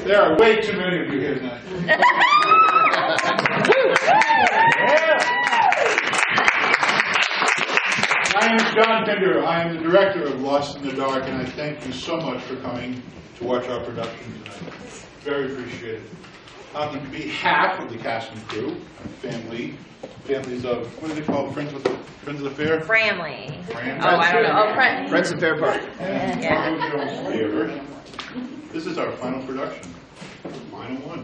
There are way too many of you here tonight. My name is John Pinder. I am the director of Lost in the Dark, and I thank you so much for coming to watch our production tonight. Very appreciated. On behalf of the cast and crew, families of, what do they call Friends of the Fair? Family. Oh, I don't know. Oh, Friends of Fair Park. Yeah. This is our final production. Final one.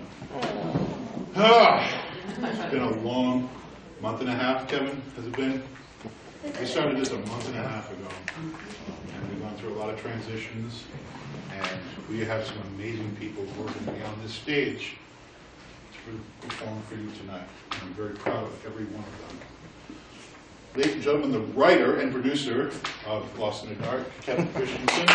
It's been a long month and a half, Kevin, has it been? We started this a month and a half ago. And we've gone through a lot of transitions. And we have some amazing people working beyond this stage to perform for you tonight. I'm very proud of every one of them. Ladies and gentlemen, the writer and producer of Lost in the Dark, Kevin Christensen.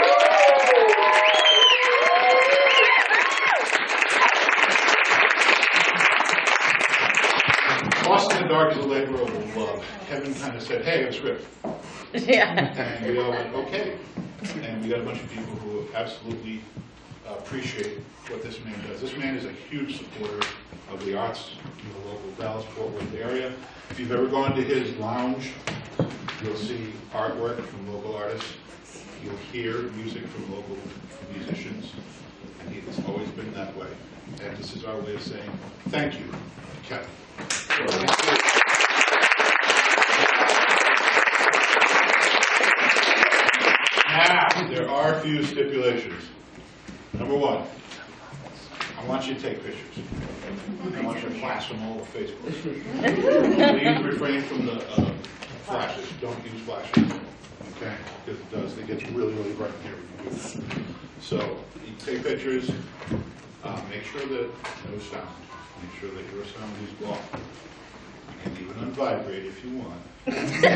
Lost in the Dark is a labor of love. Kevin kind of said, hey, I have a script. Yeah. And we all went, okay. And we got a bunch of people who absolutely appreciate what this man does. This man is a huge supporter of the arts in the local Dallas-Fort Worth area. If you've ever gone to his lounge, you'll see artwork from local artists. You'll hear music from local musicians. And it's always been that way. And this is our way of saying thank you, Kevin. Now, there are a few stipulations. Number one, I want you to take pictures. I want you to flash them all over Facebook. Please refrain from the flashes. Don't use flashes. Okay? Because it gets really, really bright in here when you do that. So, you take pictures. Make sure that no sound. Make sure that your sound is blocked. You can leave it on vibrate if you want. So,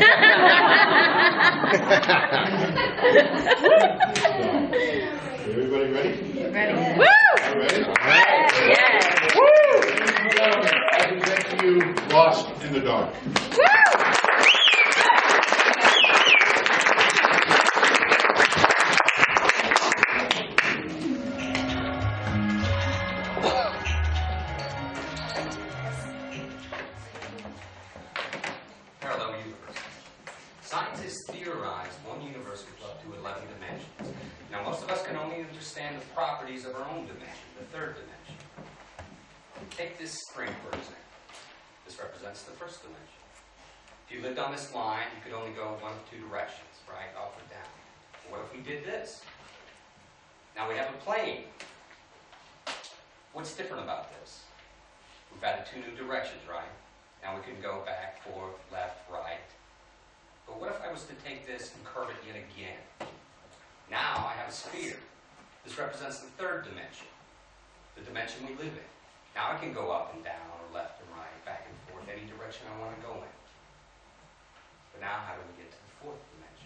everybody ready? Ready. Woo! All ready? All right. Yes. Woo! I present to you Lost in the Dark. Woo! Parallel universe. Scientists theorize one universe with up to 11 dimensions. Now, most of us can only understand the properties of our own dimension, the third dimension. Take this spring, for example. This represents the first dimension. If you lived on this line, you could only go one of two directions, right? Up or down. What if we did this? Now we have a plane. What's different about this? We've added two new directions, right? Now we can go back, forth, left, right. But what if I was to take this and curve it yet again? Now I have a sphere. This represents the third dimension, the dimension we live in. Now I can go up and down, or left and right, back and forth, any direction I want to go in. But now how do we get to the fourth dimension?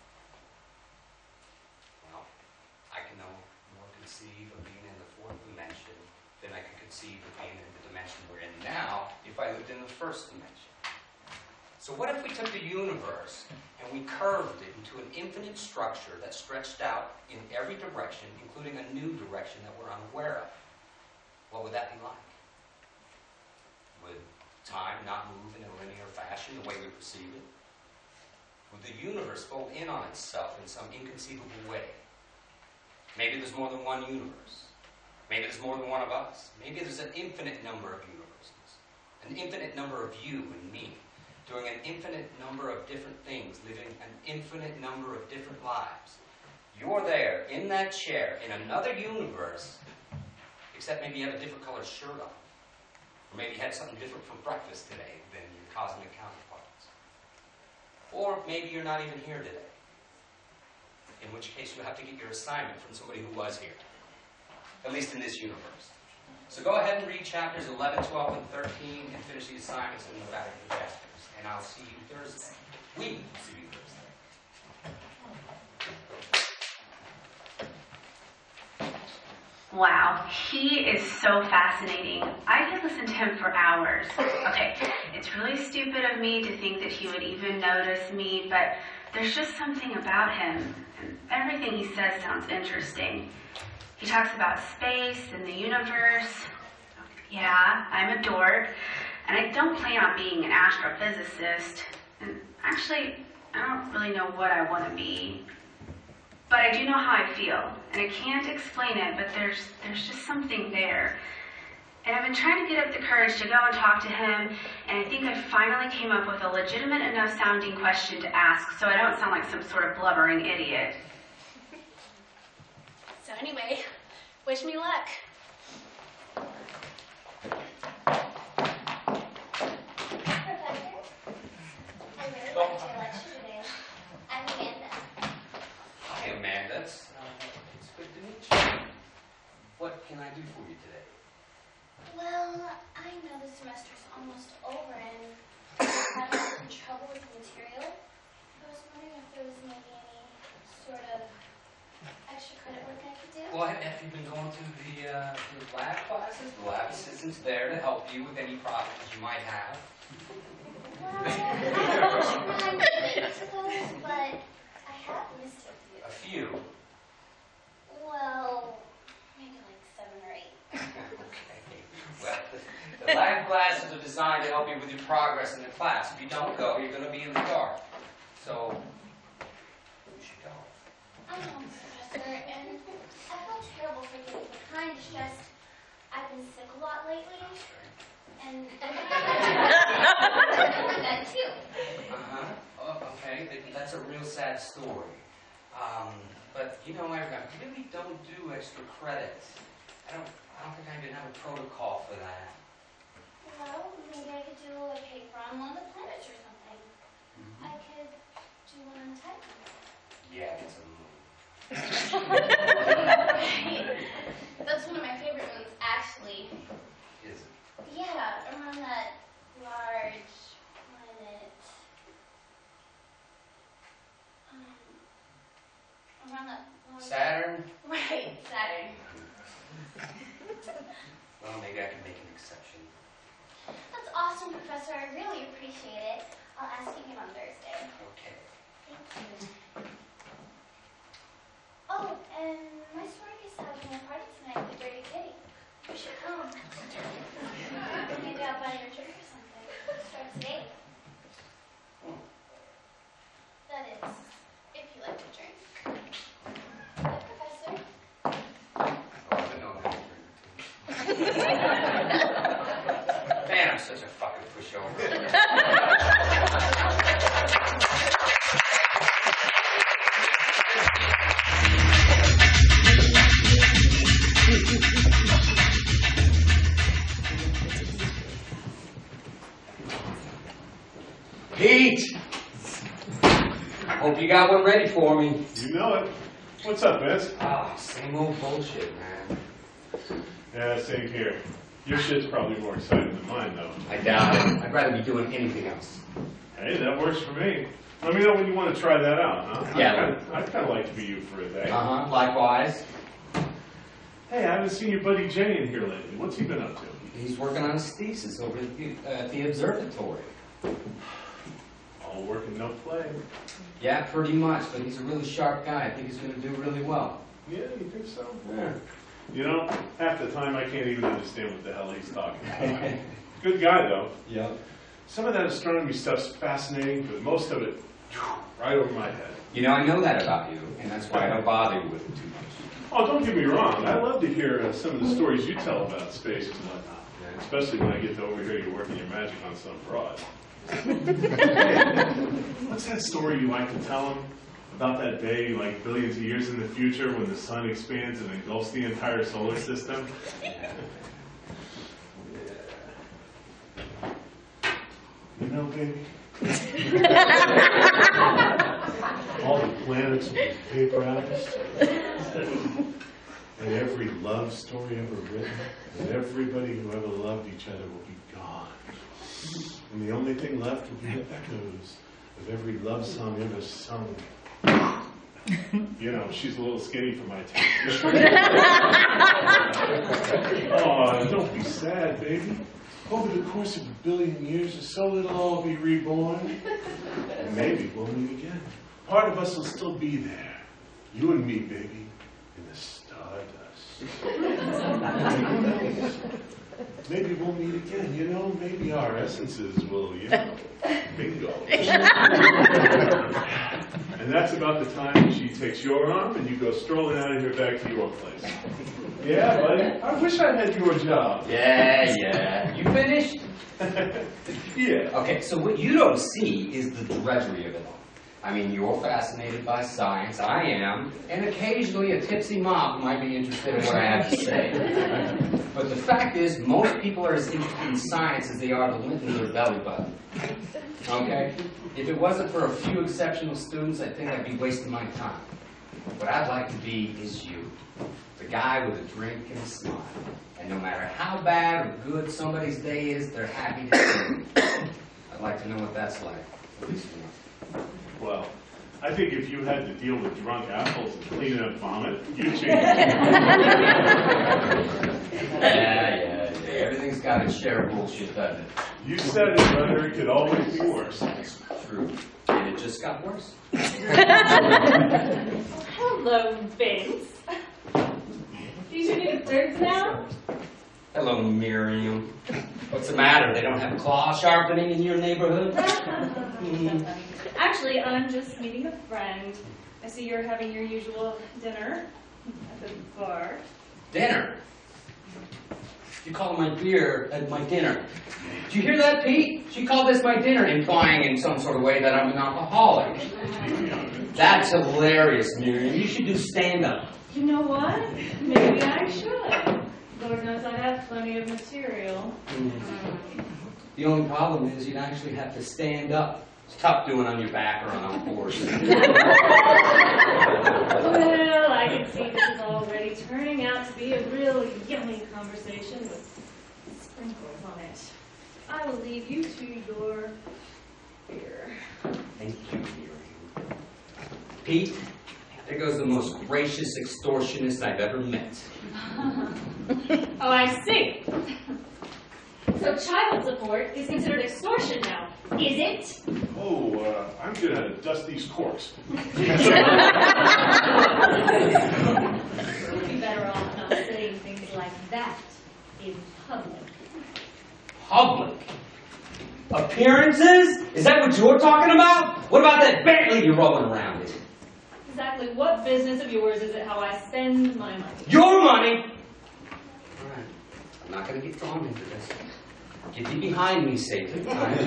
Well, I can no more conceive of being in the fourth dimension than I can conceive of being in the dimension we're in now if I lived in the first dimension. So what if we took the universe and we curved it into an infinite structure that stretched out in every direction, including a new direction that we're unaware of? What would that be like? Would time not move in a linear fashion the way we perceive it? Would the universe fold in on itself in some inconceivable way? Maybe there's more than one universe. Maybe there's more than one of us. Maybe there's an infinite number of universes. An infinite number of you and me, doing an infinite number of different things, living an infinite number of different lives. You're there, in that chair, in another universe, except maybe you have a different colored shirt on. Or maybe you had something different for breakfast today than your cosmic counterparts. Or maybe you're not even here today. In which case you have to get your assignment from somebody who was here. At least in this universe. So go ahead and read chapters 11, 12, and 13 and finish the assignments in the back of the chapters. And I'll see you Thursday. We see you Thursday. Wow, he is so fascinating. I could listen to him for hours. Okay, it's really stupid of me to think that he would even notice me, but there's just something about him, and everything he says sounds interesting. He talks about space and the universe. Yeah, I'm a dork, and I don't plan on being an astrophysicist. And actually, I don't really know what I want to be. But I do know how I feel, and I can't explain it, but there's just something there. And I've been trying to get up the courage to go and talk to him, and I think I finally came up with a legitimate enough sounding question to ask, so I don't sound like some sort of blubbering idiot. So anyway, wish me luck. Hi, Amanda. It's good to meet you. What can I do for you today? Well, I know the semester's almost over and I'm having trouble with the material. I was wondering if there was maybe any sort of extra credit work I could do. Well, have you been going to the lab classes? The lab assistant's there to help you with any problems you might have. Well, I don't suppose, but I have missed a few. A few. Well, maybe like 7 or 8. Okay. Well, the lab classes are designed to help you with your progress in the class. If you don't go, you're going to be in the dark. So, you should go. I know, Professor, and I feel terrible for getting behind. It's just I've been sick a lot lately, and that too. Oh, okay. That's a real sad story. But you know, I really don't do extra credit. I don't think I even have a protocol for that. Well, maybe I could do a paper on one of the planets or something. I could do one on Titan. Yeah, it's a moon. That's one of my favorite ones, actually. Is it? Yeah, around that large planet. Around that large... Saturn? Right, Saturn. Well, maybe I can make an exception. That's awesome, Professor. I really appreciate it. I'll ask you again on Thursday. Okay. Thank you. Oh, and my sorority is having a party tonight with Dirty Kitty. You should come. Maybe I'll buy you a drink or something. Starts at 8. That is, if you like to drink. Yeah, Professor. Oh, I know that. Man, I'm such a fucking pushover. Pete! Hope you got one ready for me. You know it. What's up, Vince? Ah, same old bullshit, man. Yeah, same here. Your shit's probably more exciting than mine, though. I doubt it. I'd rather be doing anything else. Hey, that works for me. Let me know when you want to try that out, huh? Yeah. I'd kind of like to be you for a day. Likewise. Hey, I haven't seen your buddy Jay in here lately. What's he been up to? He's working on his thesis over at the observatory. All work and no play. Yeah, pretty much, but he's a really sharp guy. I think he's going to do really well. Yeah, you think so? Yeah. You know, half the time I can't even understand what the hell he's talking about. Good guy, though. Yep. Some of that astronomy stuff's fascinating, but most of it, right over my head. You know, I know that about you, and that's why I don't bother you with it too much. Oh, don't get me wrong. I love to hear some of the stories you tell about space and whatnot. Yeah. Especially when I get to overhear you working your magic on some broad. What's that story you like to tell them? About that day, like billions of years in the future, when the sun expands and engulfs the entire solar system? Yeah. You know, baby? All the planets will be vaporized. And every love story ever written, and everybody who ever loved each other will be gone. And the only thing left will be the echoes of every love song ever sung. You know, she's a little skinny for my taste. Oh, don't be sad, baby. Over the course of 1 billion years or so, it'll all be reborn. And maybe we'll meet again. Part of us will still be there. You and me, baby, in the stardust. Maybe we'll meet again, you know, maybe our essences will, you know, bingo. And that's about the time she takes your arm and you go strolling out of here back to your place. Yeah, buddy, I wish I had your job. Yeah. You finished? Yeah. Okay, so what you don't see is the drudgery of it all. I mean, you're fascinated by science, I am, and occasionally a tipsy mop might be interested in what I have to say. But the fact is, most people are as interested in science as they are the lint in their belly button. Okay? If it wasn't for a few exceptional students, I think I'd be wasting my time. What I'd like to be is you. The guy with a drink and a smile. And no matter how bad or good somebody's day is, they're happy to see you. I'd like to know what that's like, at least once. Well, I think if you had to deal with drunk apples and cleaning up vomit, you'd change. Yeah. Everything's got its share of bullshit, doesn't it? You said it, brother, it could always be worse. That's true. And it just got worse. Hello, Vince. These are new dirts now? Hello, Miriam. What's the matter? They don't have claw sharpening in your neighborhood? Actually, I'm just meeting a friend. I see you're having your usual dinner at the bar. Dinner? You call my beer at my dinner. Did you hear that, Pete? She called this my dinner, implying in some sort of way that I'm an alcoholic. That's hilarious, Miriam. You should do stand-up. You know what? Maybe I should. Lord knows I have plenty of material. The only problem is you'd actually have to stand up. It's tough doing on your back or on all fours. Well, I can see this is already turning out to be a real yummy conversation with sprinkles on it. I will leave you to your beer. Thank you, Miriam. Pete, there goes the most gracious extortionist I've ever met. Oh, I see. So child support is considered extortion now, is it? Oh, I'm gonna dust these corks. We'd be better off not saying things like that in public. Public? Appearances? Is that what you're talking about? What about that Bentley you're rolling around in? Exactly what business of yours is it how I spend my money? Your money! Alright, I'm not gonna get drawn into this. Get thee behind me, Satan.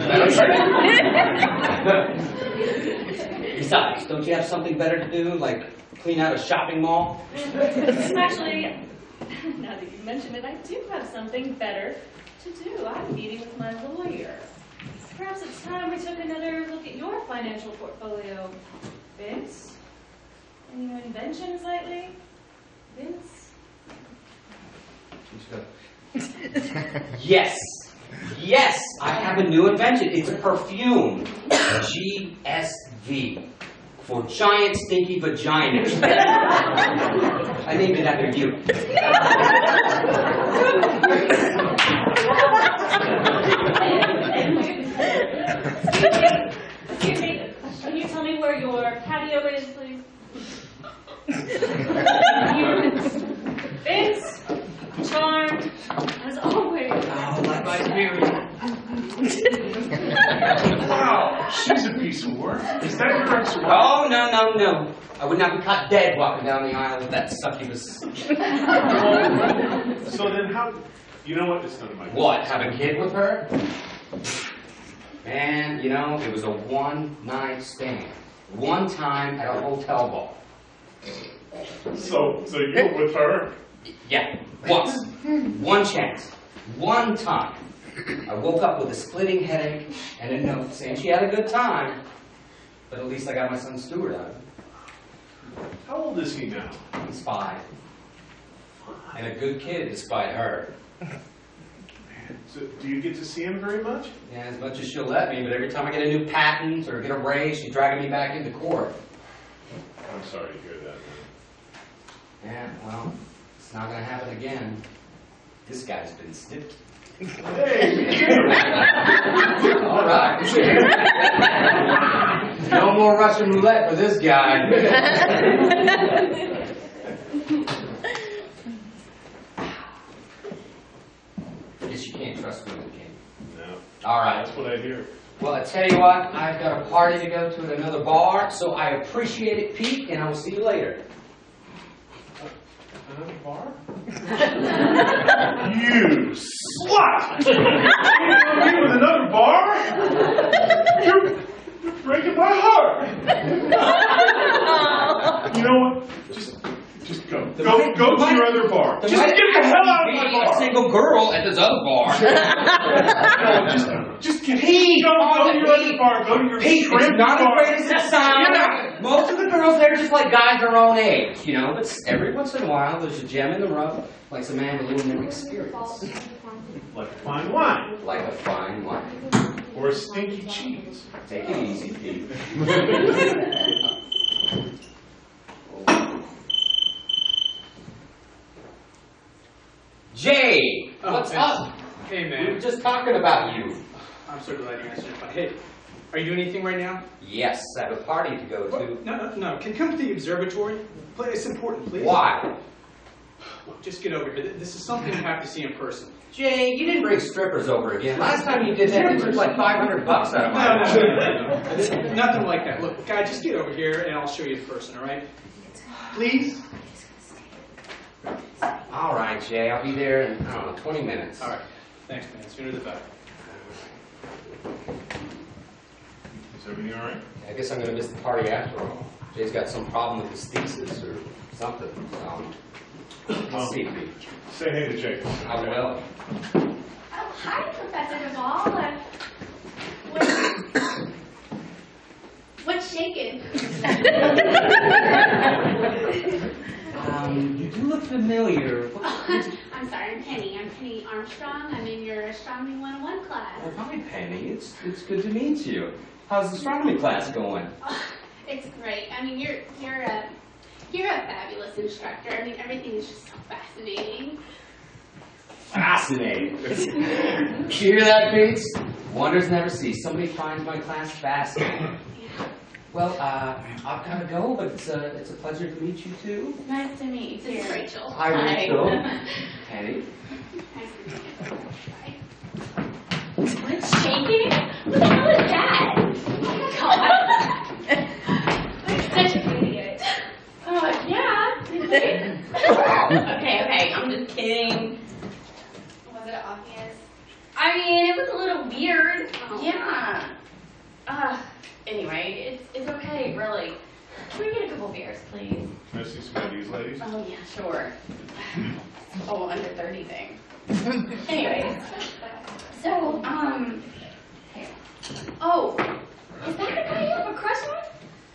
Besides, don't you have something better to do, like clean out a shopping mall? Actually, now that you mention it, I do have something better to do. I'm meeting with my lawyer. Perhaps it's time we took another look at your financial portfolio, Vince. Any new inventions lately, Vince? Yes. Yes, I have a new invention. It's a perfume. GSV. For giant stinky vaginas. I named it after you. Excuse me. Can you tell me where your patio is, please? Vince, charmed, as always. Oh, like my Miriam. Wow, she's a piece of work. Is that your ex-wife? Oh, no. I would not be caught dead walking down the aisle with that succubus. So then how... You know what? It's none of my business. What, have a kid with her? Man, you know, it was a one-night stand. One time at a hotel bar. So you were with her? Yeah, once. One chance. One time. I woke up with a splitting headache and a note saying she had a good time, but at least I got my son Stuart out of it. How old is he now? He's 5. And a good kid despite her. So, do you get to see him very much? Yeah, as much as she'll let me, but every time I get a new patent or get a raise, she's dragging me back into court. I'm sorry to hear that. Yeah, well, it's not going to happen again. This guy's been snipped. Hey! All right. No more Russian roulette for this guy. All right. That's what I hear. Well, I tell you what, I've got a party to go to at another bar, so I appreciate it, Pete, and I will see you later. Another bar? You slut! You want me with another bar? You're breaking my heart. You know what? Just go. Go to your other bar. Just get the hell out of my bar. A single girl at this other bar. No, just get Pete. Go to your other bar. Go to your Pete, shrimp it's not bar. as great as it sounds. Most of the girls there are just like guys their own age, you know. But every once in a while, there's a gem in the rough, like some man with a little more experience. Like a fine wine. Like a fine wine. Or a stinky cheese. Take it easy, Pete. Jay, what's up? Hey, We man. were just talking about you. I'm so glad you answered my. Hey, are you doing anything right now? Yes, I have a party to go to. No. Can you come to the observatory? It's important, please. Why? Look, just get over here. This is something you have to see in person. Jay, you didn't bring strippers over again. Last time you did that, you took like $500 out of my wallet. No. Nothing like that. Look, guy, just get over here and I'll show you in person, all right? Please? All right, Jay, I'll be there in, I don't know, 20 minutes. All right. Thanks, man. Sooner the better. Is everything all right? I guess I'm going to miss the party after all. Jay's got some problem with his thesis or something. I'll see you. Say hey to Jacob. I will. Oh, hi, Professor Duvall. What's shaking? You do look familiar. I'm sorry, I'm Penny. I'm Penny Armstrong. I'm in your Astronomy 101 class. Oh, hi, Penny. It's good to meet you. How's the astronomy class going? Oh, it's great. I mean, you're a fabulous instructor. I mean, everything is just so fascinating. Fascinating. You hear that, Bates? Wonders never cease. Somebody finds my class fascinating. Yeah. Well, I've got to go, but it's a pleasure to meet you too. Nice to meet you. This is Rachel. Hi, Rachel. Penny. Nice to meet you. Bye. What's shaking? What the hell is that? Oh my God. I'm such an idiot. Oh, yeah. Okay, I'm just kidding. Was it obvious? I mean, it was a little weird. Oh. Yeah. Anyway, it's okay, really. Can we get a couple beers, please? Can I see some of these ladies? Oh, yeah, sure. Oh, under 30 thing. Anyways, so, here. Oh, is that the guy you have a crush on?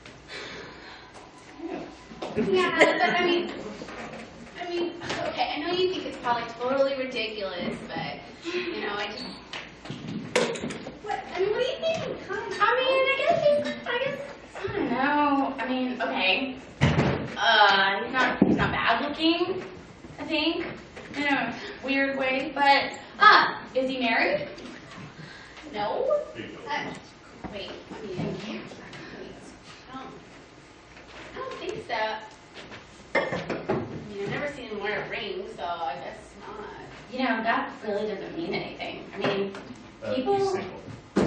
Yeah, but I mean, okay, I know you think it's probably totally ridiculous, but, you know, what do you think? I don't know. I mean, okay. He's not bad looking, I think, in a weird way, but, is he married? No? Wait, I don't think so. I mean, I've never seen him wear a ring, so I guess not. You know, that really doesn't mean anything. I mean, people... He's single.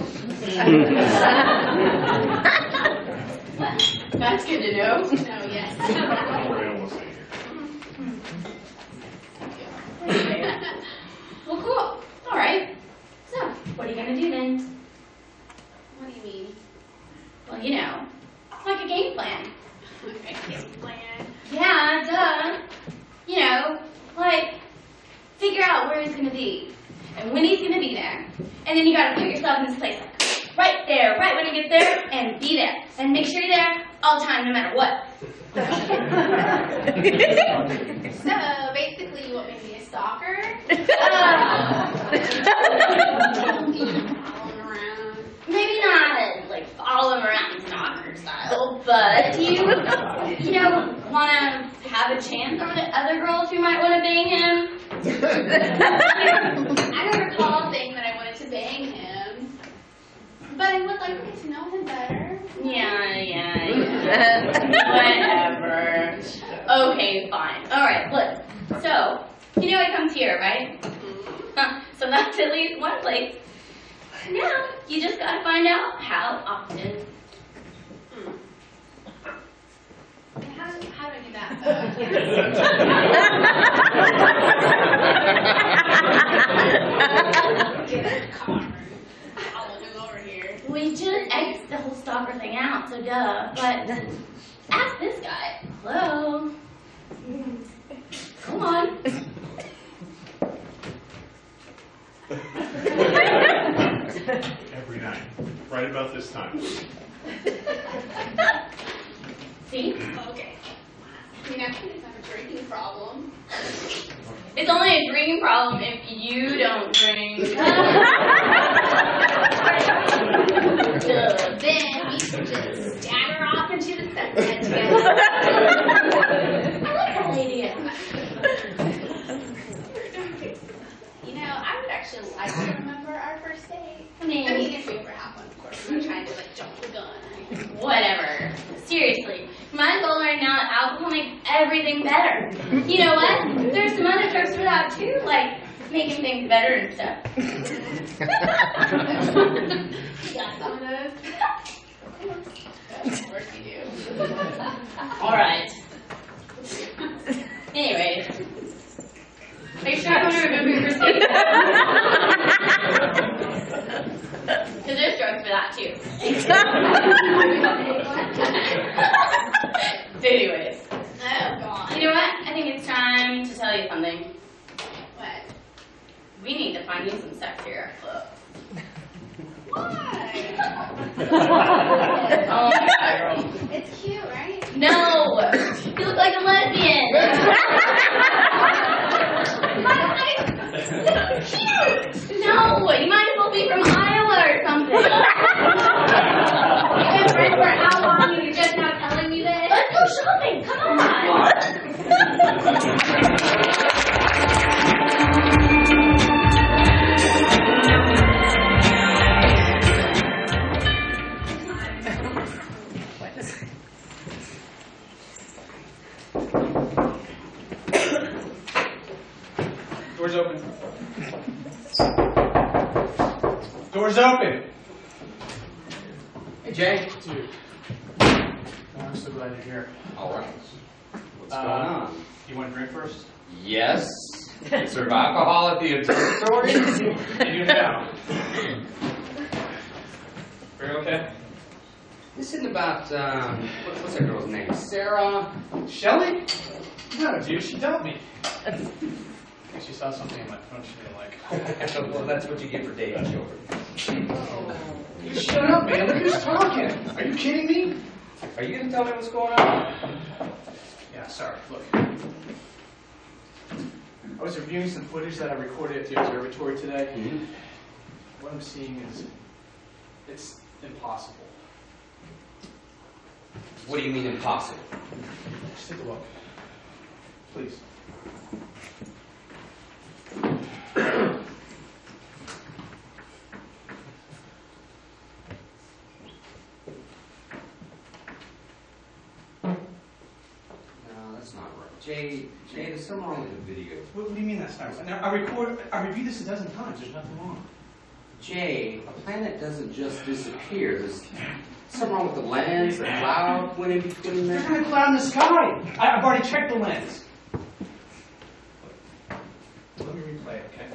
That's good to know. Oh, yes. I almost say here. Well, cool. All right. So, what are you going to do then? What do you mean? Well, you know, like a game plan. A game plan? Yeah, duh. You know, like, figure out where he's going to be and when he's going to be there. And then you got to put yourself in his place. Right there, right when he gets there, and be there. And make sure you're there all the time, no matter what. So, basically, you want me to be a stalker? Follow him around. Maybe not, like, follow him around stalker style, but you know, want to have a chance on the other girls who might want to bang him? I don't recall saying that I wanted to bang him. But I would like to get to know him better. Yeah. Whatever. Okay, fine. Alright, look. So, you know he comes here, right? So that's at least one place Now, you just gotta find out how often. How do I do that? Come on. I'll look over here. We just X the whole stalker thing out, so duh. But ask this guy. Hello? Come on. Every night, right about this time. See? Okay. I mean, I think it's not a drinking problem. It's only a drinking problem if you don't drink. Then we should just stagger off into the sunset together. I like that idea. You know, I would actually like to remember our first date. I mean, if we ever have one, of course. I'm not trying to like jump the gun. whatever. Seriously, my goal right now is alcohol makes everything better. You know what? There's some other tricks for that too, like making things better and stuff. You got some of those? Of course you do. All right. Anyways, are you sure I want to remember your first date? Because there's drugs for that too. Anyways, Oh, God. you know what? I think it's time to tell you something. What? We need to find you some sexier clothes. Why? Oh my God, girl. It's cute, right? No! You look like a lesbian! No! You might as well be from Iowa or something! You've been friends for how long and you're just now telling me this? Let's go shopping! Come on! Door's open. Door's open. Hey, Jay. Dude. I'm so glad you're here. All right. What's going on? You want to drink first? Yes. Serve alcohol at the observatory? You do now. Very okay? This isn't about, what's that girl's name? Sarah? Shelley? No, dude, she dumped me. I think she saw something in my phone she didn't like. Well, that's what you get for dating children. You shut up, man. Look who's talking. Are you kidding me? Are you going to tell me what's going on? Yeah, sorry. Look. I was reviewing some footage that I recorded at the observatory today. Mm-hmm. What I'm seeing is, it's impossible. What do you mean impossible? Just take a look. Please. No, that's not right. Jay, there's something wrong with the video. What do you mean that's not right? Now, I reviewed this a dozen times. There's nothing wrong. Jay, a planet doesn't just disappear. There's something wrong with the lens, the cloud went in between There's there. not a cloud in the sky. I've already checked the lens. Let me replay it, okay?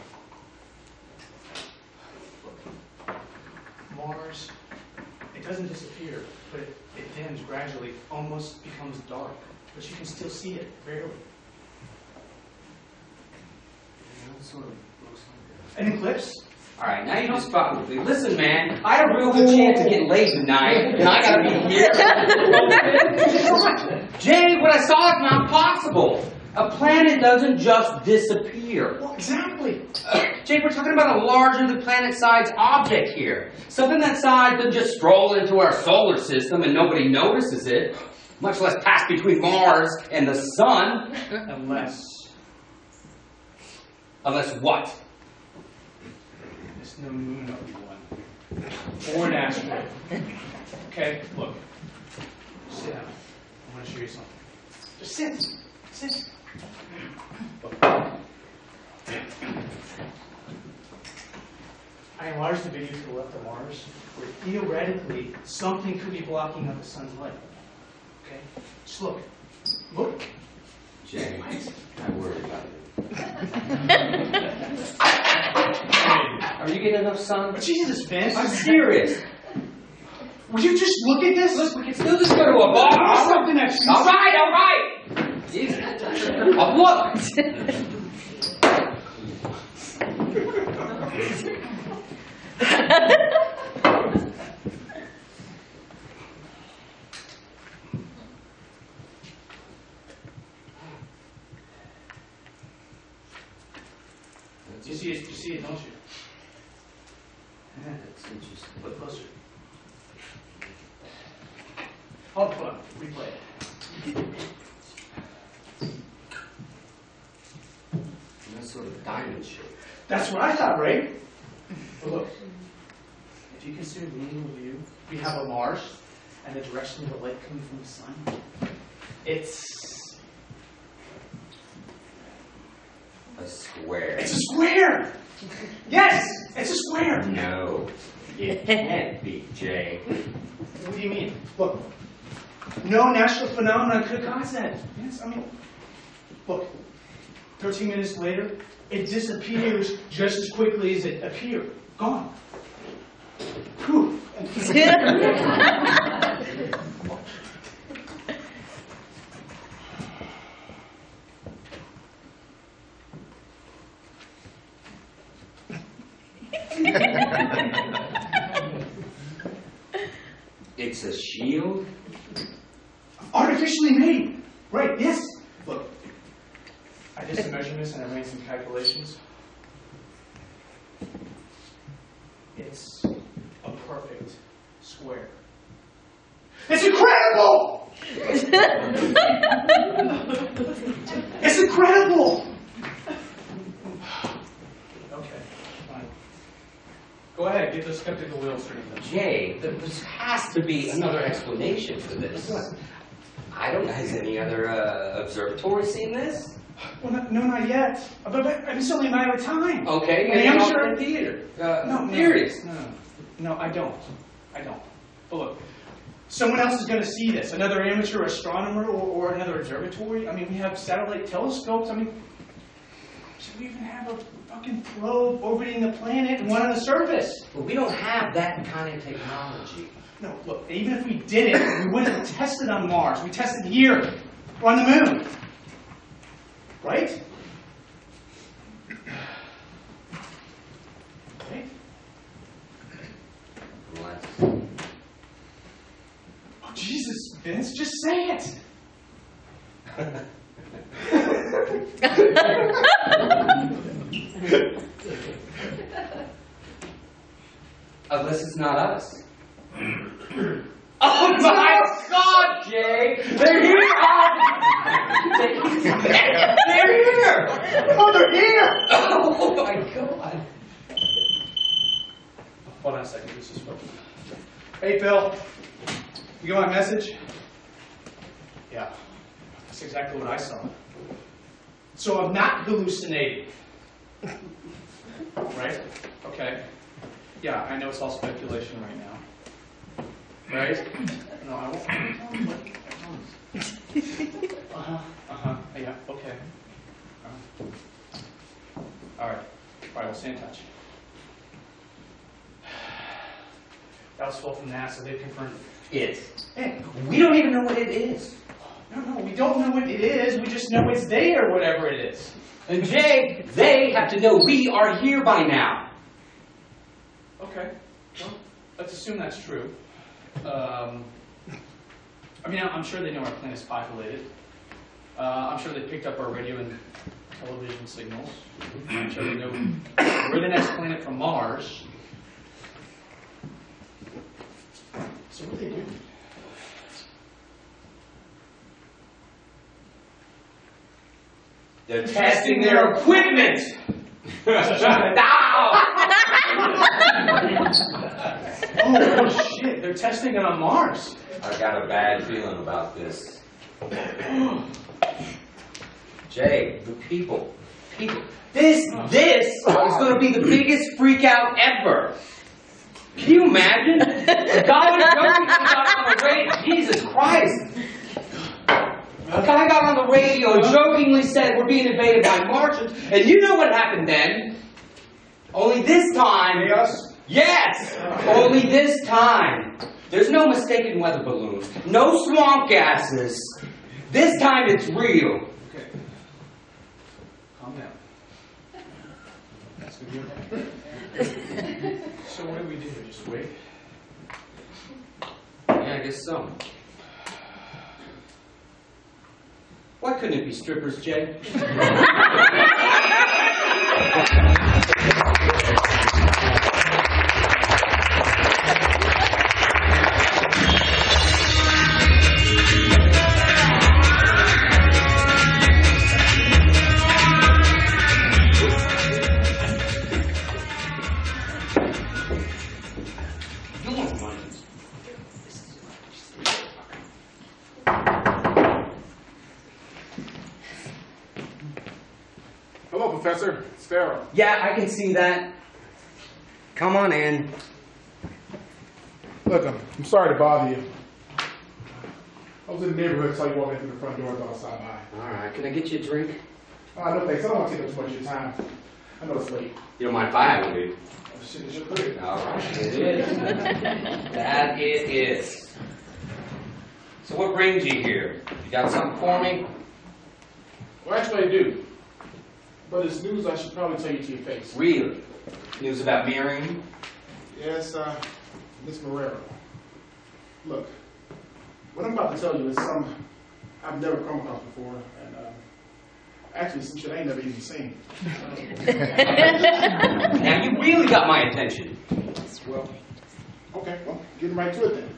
Look. Mars, it doesn't disappear, but it dims gradually, almost becomes dark. But you can still see it, barely. Yeah, it sort of looks like An eclipse? All right, now you just fucking with me. Listen, man, I had a real good chance of getting laid tonight, and I gotta be here. Jay, what I saw is not possible. A planet doesn't just disappear. Well, exactly. Jay, we're talking about a larger-than-planet-sized object here. Something that size doesn't just stroll into our solar system and nobody notices it, much less pass between Mars and the Sun. Unless what? There's no moon, Obi-Wan. Or an asteroid. Okay, look. Sit down. I want to show you something. Just sit. Sit. Look. I I enlarged the video to the left of Mars, where theoretically something could be blocking out the sun's light. Okay? Just look. Look. Jay, I worry about it. Are you getting enough sun? Jesus, Vince. I'm serious. Would you just look at this? Look, we can still just go to a bar. Something that shoots. All right. Jesus. I'll look. You see it, don't you? That's interesting. Look closer. Hold on, replay it. That's sort of diamond shape. That's what I thought, right? But look, if you consider the angle of view, we have a Mars and the direction of the light coming from the sun. It's A square. a square! Yes! It's a square! No, it can't be, Jay. What do you mean? Look, no natural phenomenon could cause that. Yes, I mean, look, 13 minutes later, it disappears just as quickly as it appeared. Gone. Whew. It's a shield? Artificially made. Right, yes. Look, I did some measurements and I made some calculations. It's a perfect square. It's incredible! It's incredible! Okay, fine. Go ahead, get the skeptical wheels turning. Jay, there has to be another explanation for this. I don't know. Has any other observatory seen this? Well, no, not yet. But it's only a matter of time. Okay, An maybe amateur in theater. No, Curious. No, I don't. But look, someone else is going to see this. Another amateur astronomer or another observatory. I mean, we have satellite telescopes. I mean, should we even have a fucking probe orbiting the planet and one on the surface? Well, we don't have that kind of technology. No, look, even if we did it, we wouldn't have tested on Mars. We tested here, or on the moon. Right? Right? What? Oh, Jesus, Vince, just say it. Unless it's not us. Oh my God, Jay! They're here! They're here! Oh, they're here! Oh my God! Hold on a second, this is fun. Hey, Phil. You get my message? Yeah. That's exactly what I saw. So I'm not hallucinating. Right? Okay. Yeah, I know it's all speculation right now. Right? No, I won't. Yeah, okay. All right, we'll stay in touch. That was Phil from NASA. They've confirmed It. it. We don't even know what it is. No, we don't know what it is. We just know it's there, whatever it is. And Jay, they have to know we are here by now. Okay. Well, let's assume that's true. I mean, I'm sure they know our planet's populated. I'm sure they picked up our radio and television signals. I'm sure they know we're the next planet from Mars. So what do they do? They're testing their equipment! Oh, shit, they're testing it on Mars. I've got a bad feeling about this. Jay, the people people. This is going to be the biggest freak out ever. Can you imagine? A guy on the radio, Jesus Christ. A guy got on the radio and jokingly said we're being invaded by Martians, and you know what happened then? Only this time... Yes! Only this time. There's no mistaken weather balloons, no swamp gases. This time it's real. Okay. Calm down. That's gonna be okay. So what do we do? Just wait? Yeah, I guess so. Why couldn't it be strippers, Jay? Hello, Professor. Sparrow. Yeah, I can see that. Come on in. Look, I'm sorry to bother you. I was in the neighborhood, saw you walking through the front door, thought I'd stop by. All right, can I get you a drink? No thanks, I don't want to take up too much of your time. I know it's late. You don't mind if I have one, do you? Oh, shit, it's your drink. All right, it is. That it is. So what brings you here? You got something for me? Well, actually I do. But it's news I should probably tell you to your face. Really? News about mirroring? Yes, Miss Marrero. Look, what I'm about to tell you is something I've never come across before, and actually some shit I ain't never even seen. Now you really got my attention. Well, okay, well, getting right to it then.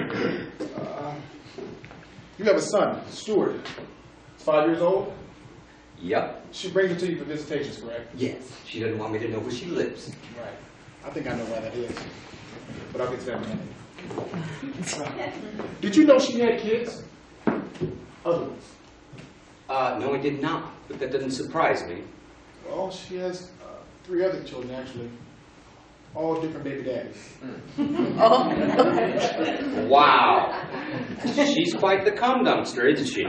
You have a son, Stuart. He's 5 years old. Yep. She brings it to you for visitations, correct? Yes. She doesn't want me to know where she lives. Right. I think I know why that is. But I'll get to that in a minute. Did you know she had kids? Other ones? No, I did not. But that doesn't surprise me. Well, she has 3 other children, actually. All different baby daddies. Wow. She's quite the cum dumpster, isn't she?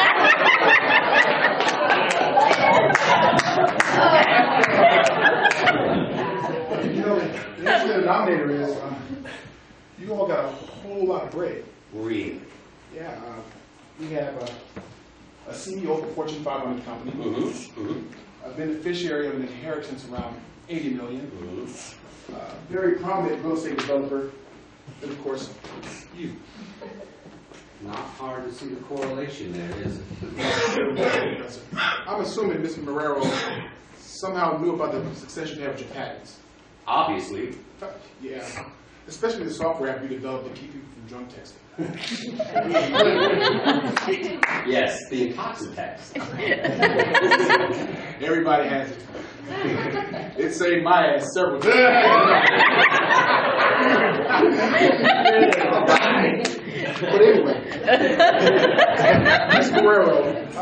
You know, the interesting denominator is you all got a whole lot of bread. Really? Yeah, we have a CEO of a Fortune 500 company, a beneficiary of an inheritance around $80 million, very prominent real estate developer, and of course, you. Not hard to see the correlation there, is it? I'm assuming Mr. Marrero somehow knew about the success you have with your patents. Obviously. Yeah, especially the software app you developed to keep people from drug testing. Yes, the Intoxitex. Everybody has it. It saved my ass several times. But anyway, Miss Marrero,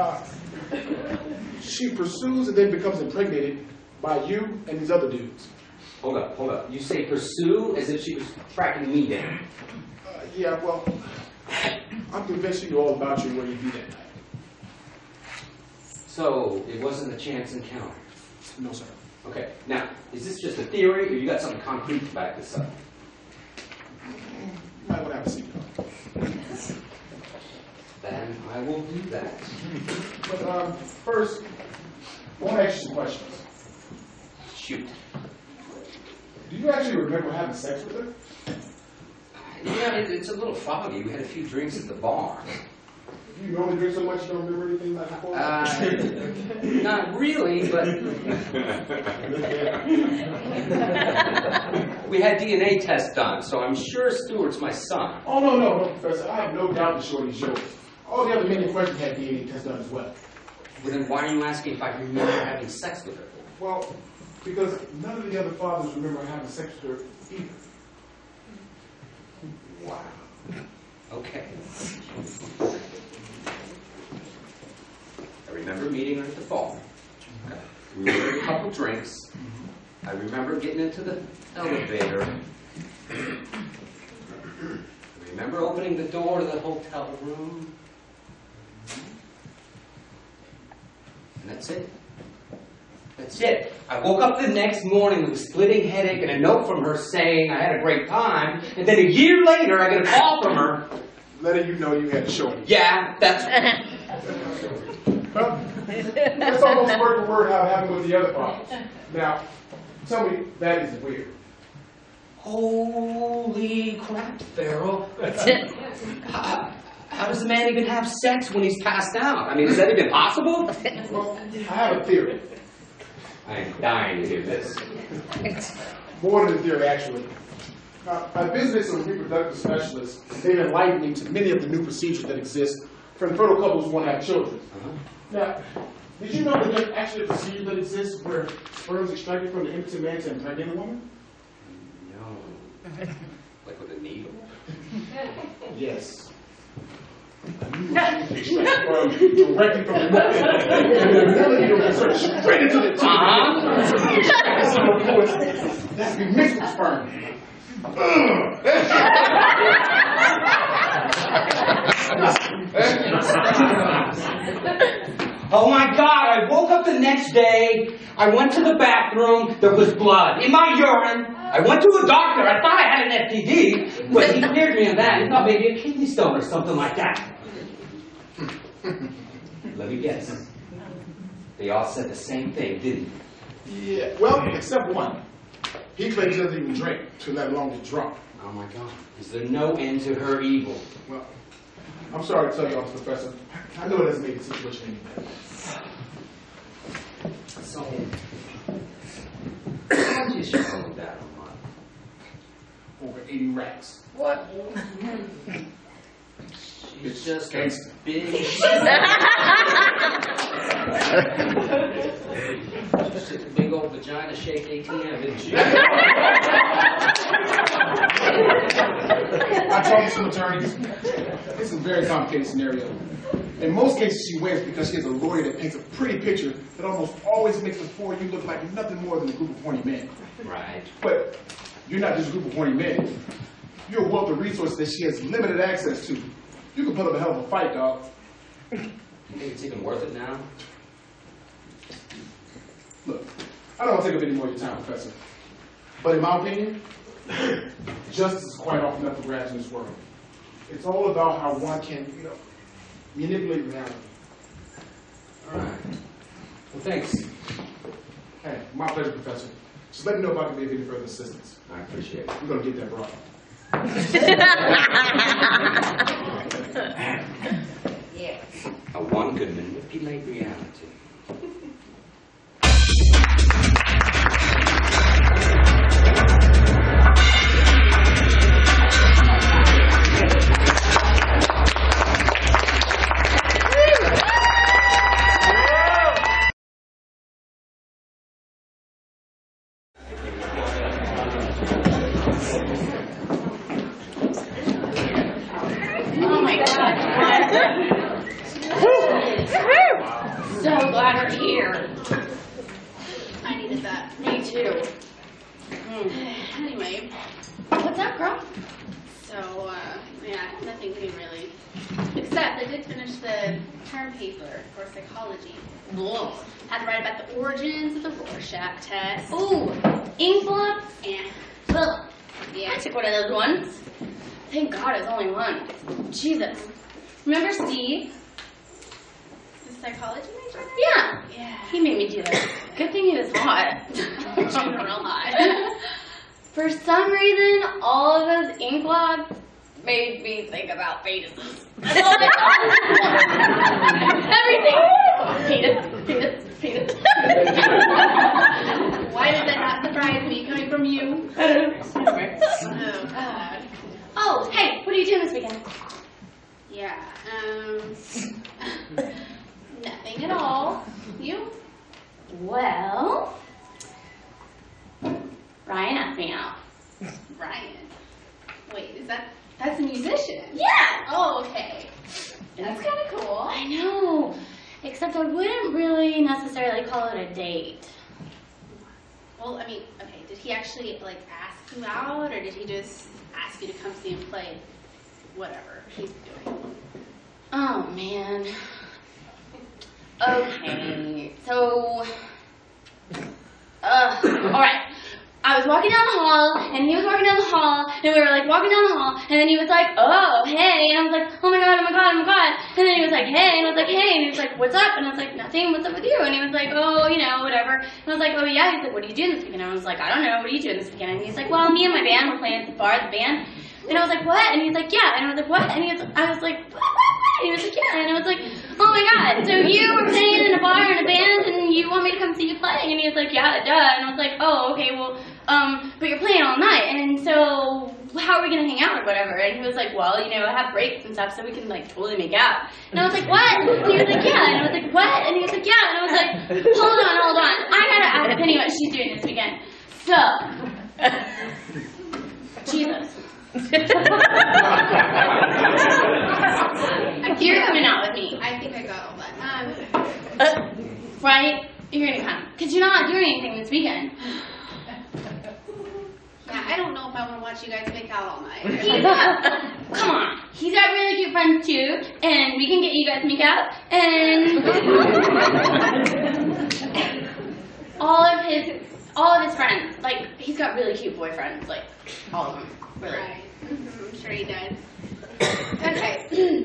she pursues and then becomes impregnated by you and these other dudes. Hold up. You say pursue as if she was tracking me down. Yeah, well, I'm convinced you know all about you and where you be that night. So, it wasn't a chance encounter? No, sir. Okay, now, is this just a theory, or you got something concrete to back this up? You might want to have a seat. Then I will do that. But first, I want to ask you some questions. Shoot. Do you actually remember having sex with her? Yeah, it's a little foggy. We had a few drinks at the bar. Do you normally drink so much you don't remember anything like before? Not really, but... We had DNA tests done, so I'm sure Stuart's my son. Oh, no, Professor. I have no doubt the shorty's yours. All the other men in question had DNA tests done as well. Well, then why are you asking if I remember having sex with her? Well, because none of the other fathers remember having sex with her either. Wow. Okay. I remember meeting her at the bar. Okay. We ordered a couple drinks. I remember getting into the elevator. I remember opening the door to the hotel room. And that's it. That's it. I woke up the next morning with a splitting headache and a note from her saying I had a great time. And then a year later, I get a call from her. Letting you know you had a show. Yeah, that's... Huh? That's almost word for word how it happened with the other problems. Now, tell me, that is weird. Holy crap, Pharaoh. How does a man even have sex when he's passed out? I mean, is that even possible? Well, I have a theory. I'm dying to hear this. More than a theory, actually. I visited some reproductive specialists, and they've enlightened me to many of the new procedures that exist for infertile couples who want to have children. Now, did you know that there's actually a procedure that exists where sperm is extracted from the impotent man to impregnate a woman? No. Like with a needle? Yes. Extract sperm directly from the woman. And the needle is sort of straight into the tip. That's be mixed with sperm. Oh my God, I woke up the next day, I went to the bathroom, there was blood in my urine. I went to a doctor, I thought I had an STD, but he cleared me of that. He thought maybe a kidney stone or something like that. Let me guess. They all said the same thing, didn't they? Yeah, well, except one. He claims he doesn't even drink, to let alone get drunk. Oh my God, is there no end to her evil? Well, I'm sorry to tell you all, Professor. I know it doesn't make the situation any better. So, how much is she going that a month? Over 80 racks. What? She's just gangster. Big. Just a big old vagina shaped ATM, isn't she? I talked to some attorneys. It's a very complicated scenario. In most cases, she wins because she has a lawyer that paints a pretty picture that almost always makes the four of you look like nothing more than a group of horny men. Right. But you're not just a group of horny men. You're a wealth of resources that she has limited access to. You can put up a hell of a fight, dog. You think it's even worth it now? Look, I don't want to take up any more of your time, Professor. But in my opinion, justice is quite often up for grabs in this world. It's all about how one can, manipulate reality. All right. Well, thanks. Hey, my pleasure, Professor. Just let me know if I can be of any further assistance. I appreciate it. We're going to get that brought. Yeah. One could manipulate reality. Oh my God. So glad we're here. I needed that. Me too. Anyway, what's up, girl? So, nothing new really. Except I did finish the term paper for psychology. Whoa. Had to write about the origins of the Rorschach test. Ooh, ink blot? And, Ugh. yeah. I took one of those ones. Thank God it was only one. Jesus. Remember Steve? The psychology major? Yeah. Yeah. He made me do that. Good thing he was hot. Real hot. For some reason, all of those ink blots made me think about fetuses. Everything. Penis. Why did that not surprise me coming from you? I don't know. Oh, God. Oh, hey, what are you doing this weekend? Yeah, nothing at all. You? Well, Ryan asked me out. Ryan. Wait, that's a musician? Yeah. Oh, okay. That's kind of cool. I know. Except I wouldn't really necessarily call it a date. Well, I mean, okay, did he actually, like, ask you out, or did he just ask you to come see him play whatever he's doing? Oh, man. Okay, so... alright. I was walking down the hall, and he was walking down the hall, and we were like walking down the hall, and then he was like, oh, hey, and I was like, oh my god, oh my god, oh my god, and then he was like, hey, and I was like, hey, and he was like, what's up, and I was like, nothing, what's up with you, and he was like, oh, you know, whatever, and I was like, oh yeah, he's like, what are you doing this weekend, and I was like, I don't know, what are you doing this weekend, and he's like, well, me and my band were playing at the bar, the band, and I was like, what, and he's like, yeah, and I was like, what, and I was like, what, and he was like, yeah, and I was like, oh my god, so you were playing in a bar in a band, and you want me to come see you play, and he was like, yeah, duh, and I was like, oh, okay, well, but you're playing all night, and so how are we gonna hang out or whatever? And he was like, well, you know, I have breaks and stuff, so we can like totally make out. And I was like, what? And he was like, yeah. And I was like, what? And he was like, yeah. And I was like, hold on. I gotta ask Penny what she's doing this weekend. So, Jesus. You're coming out with me. I think I got all that. Right? You're gonna come. Because you're not doing anything this weekend. Yeah, I don't know if I want to watch you guys make out all night. Come on. He's got really cute friends too, and we can get you guys to make out, and all of his friends, like, he's got really cute boyfriends, like, all of them, really. Right. I'm sure he does. Okay.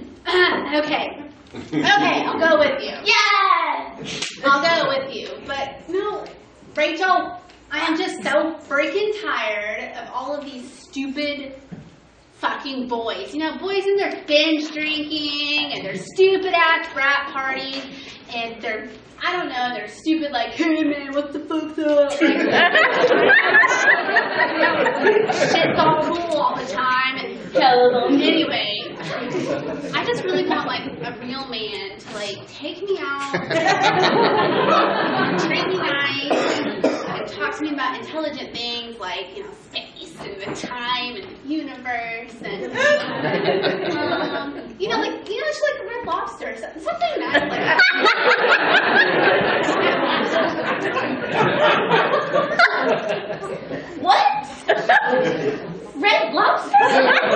Okay, I'll go with you. Yes! I'll go with you. But no, Rachel, I am just so freaking tired of all of these stupid fucking boys. You know, boys in their binge drinking and their stupid ass frat parties and their, I don't know, they're stupid like, hey man, what the fuck's up? Shit's all cool all the time. And anyway, I just really want like a real man to like take me out, treat me nice, and talk to me about intelligent things like, you know, space and the time and the universe and you know, just like the Red Lobster or something nice like that. What? Red Lobster?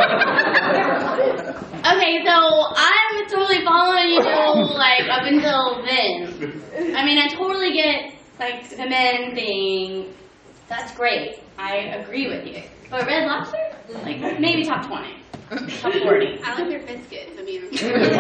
Okay, so I'm totally following you like up until then. I mean, I totally get like the men thing. That's great. I agree with you. But Red Lobster? Like maybe top 20. Top 40. I like your biscuits. I mean,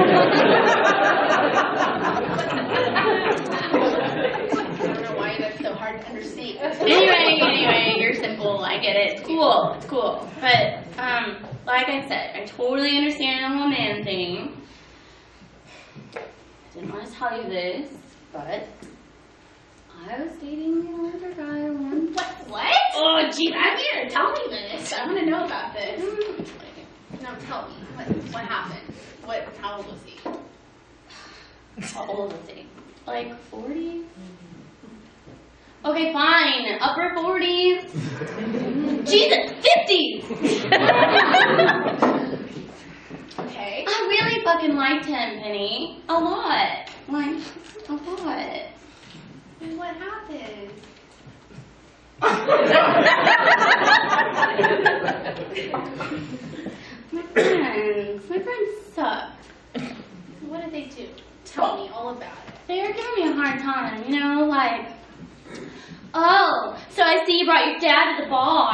I don't know why that's so hard to understand. Anyway, you're simple. I get it. It's cool. But, like I said, I totally understand the whole man thing. I didn't want to tell you this, but I was dating an older guy once. What? Oh, gee, I'm here. Tell me this. I want to know about this. No, tell me. What happened? How old was he? How old was he? Like 40? Okay, fine. Upper 40s. Jesus, 50s! Okay. I really fucking liked him, Penny. A lot. Like, a lot. And what happened? My friends suck. What did they do? Tell me all about it. They were giving me a hard time, you know, like, oh, so I see you brought your dad to the bar.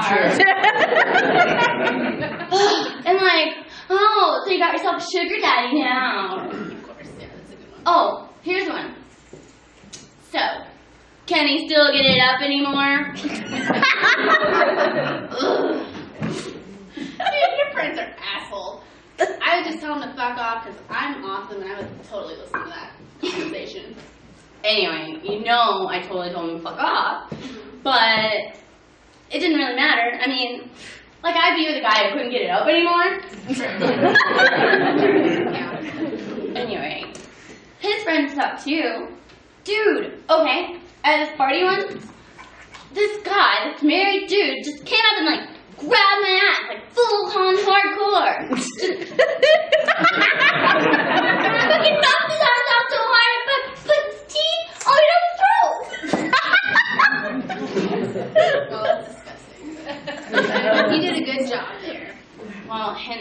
And like, oh, so you got yourself a sugar daddy now. Of course, yeah, that's a good one. Oh, here's one. So, can he still get it up anymore? Dude, your friends are assholes. I would just tell them to fuck off because I'm awesome and I would totally listen to that conversation. Anyway, you know I totally told him to fuck off, but it didn't really matter. I mean, like I'd be with a guy who couldn't get it up anymore. Yeah. Anyway, his friends suck too. Dude, okay, at this party once, this guy, this married dude, just came up and like grabbed my ass, like full-on hardcore. Just fucking knocked his ass out so hard,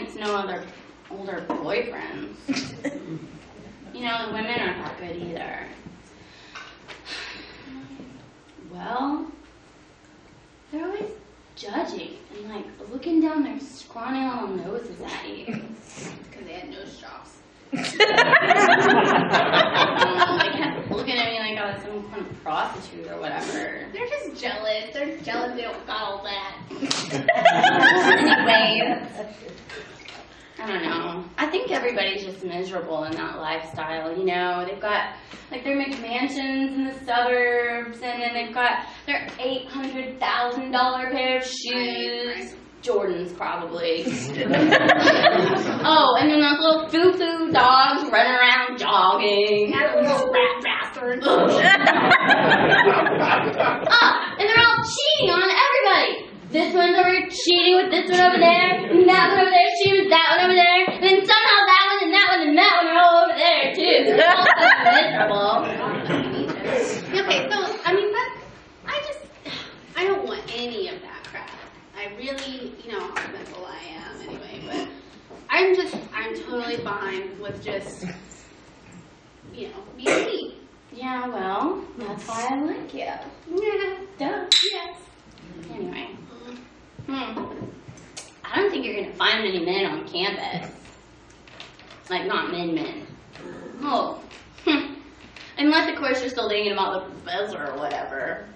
against no other older boyfriends. You know, the women aren't that good either. Well, they're always judging and like looking down their scrawny little noses at you. Because they had nose jobs. They kept looking at me like I was some kind of prostitute or whatever. They're just jealous. They're jealous they don't got all that. Anyway, I don't know. I think everybody's just miserable in that lifestyle, you know. They've got, like, their McMansions in the suburbs, and then they've got their $800,000 pair of shoes. Right. Jordans, probably. Oh, and then those little foo-foo dogs running around jogging. Yeah, little rat bastards. Oh, and they're all cheating on everybody. This one's over here cheating with this one over there, and that one over there cheating with that one over there, and then somehow that one and that one and that one are all over there too. They're all so miserable. Okay, so I don't want any of that crap. I really, you know how mental I am anyway, but I'm totally fine with just, you know, being me. Yeah, well, that's why I like you. Yeah. Duh. Yes. Anyway. I don't think you're going to find many men on campus. Like, not men. Oh. Unless, of course, you're still thinking about the professor or whatever.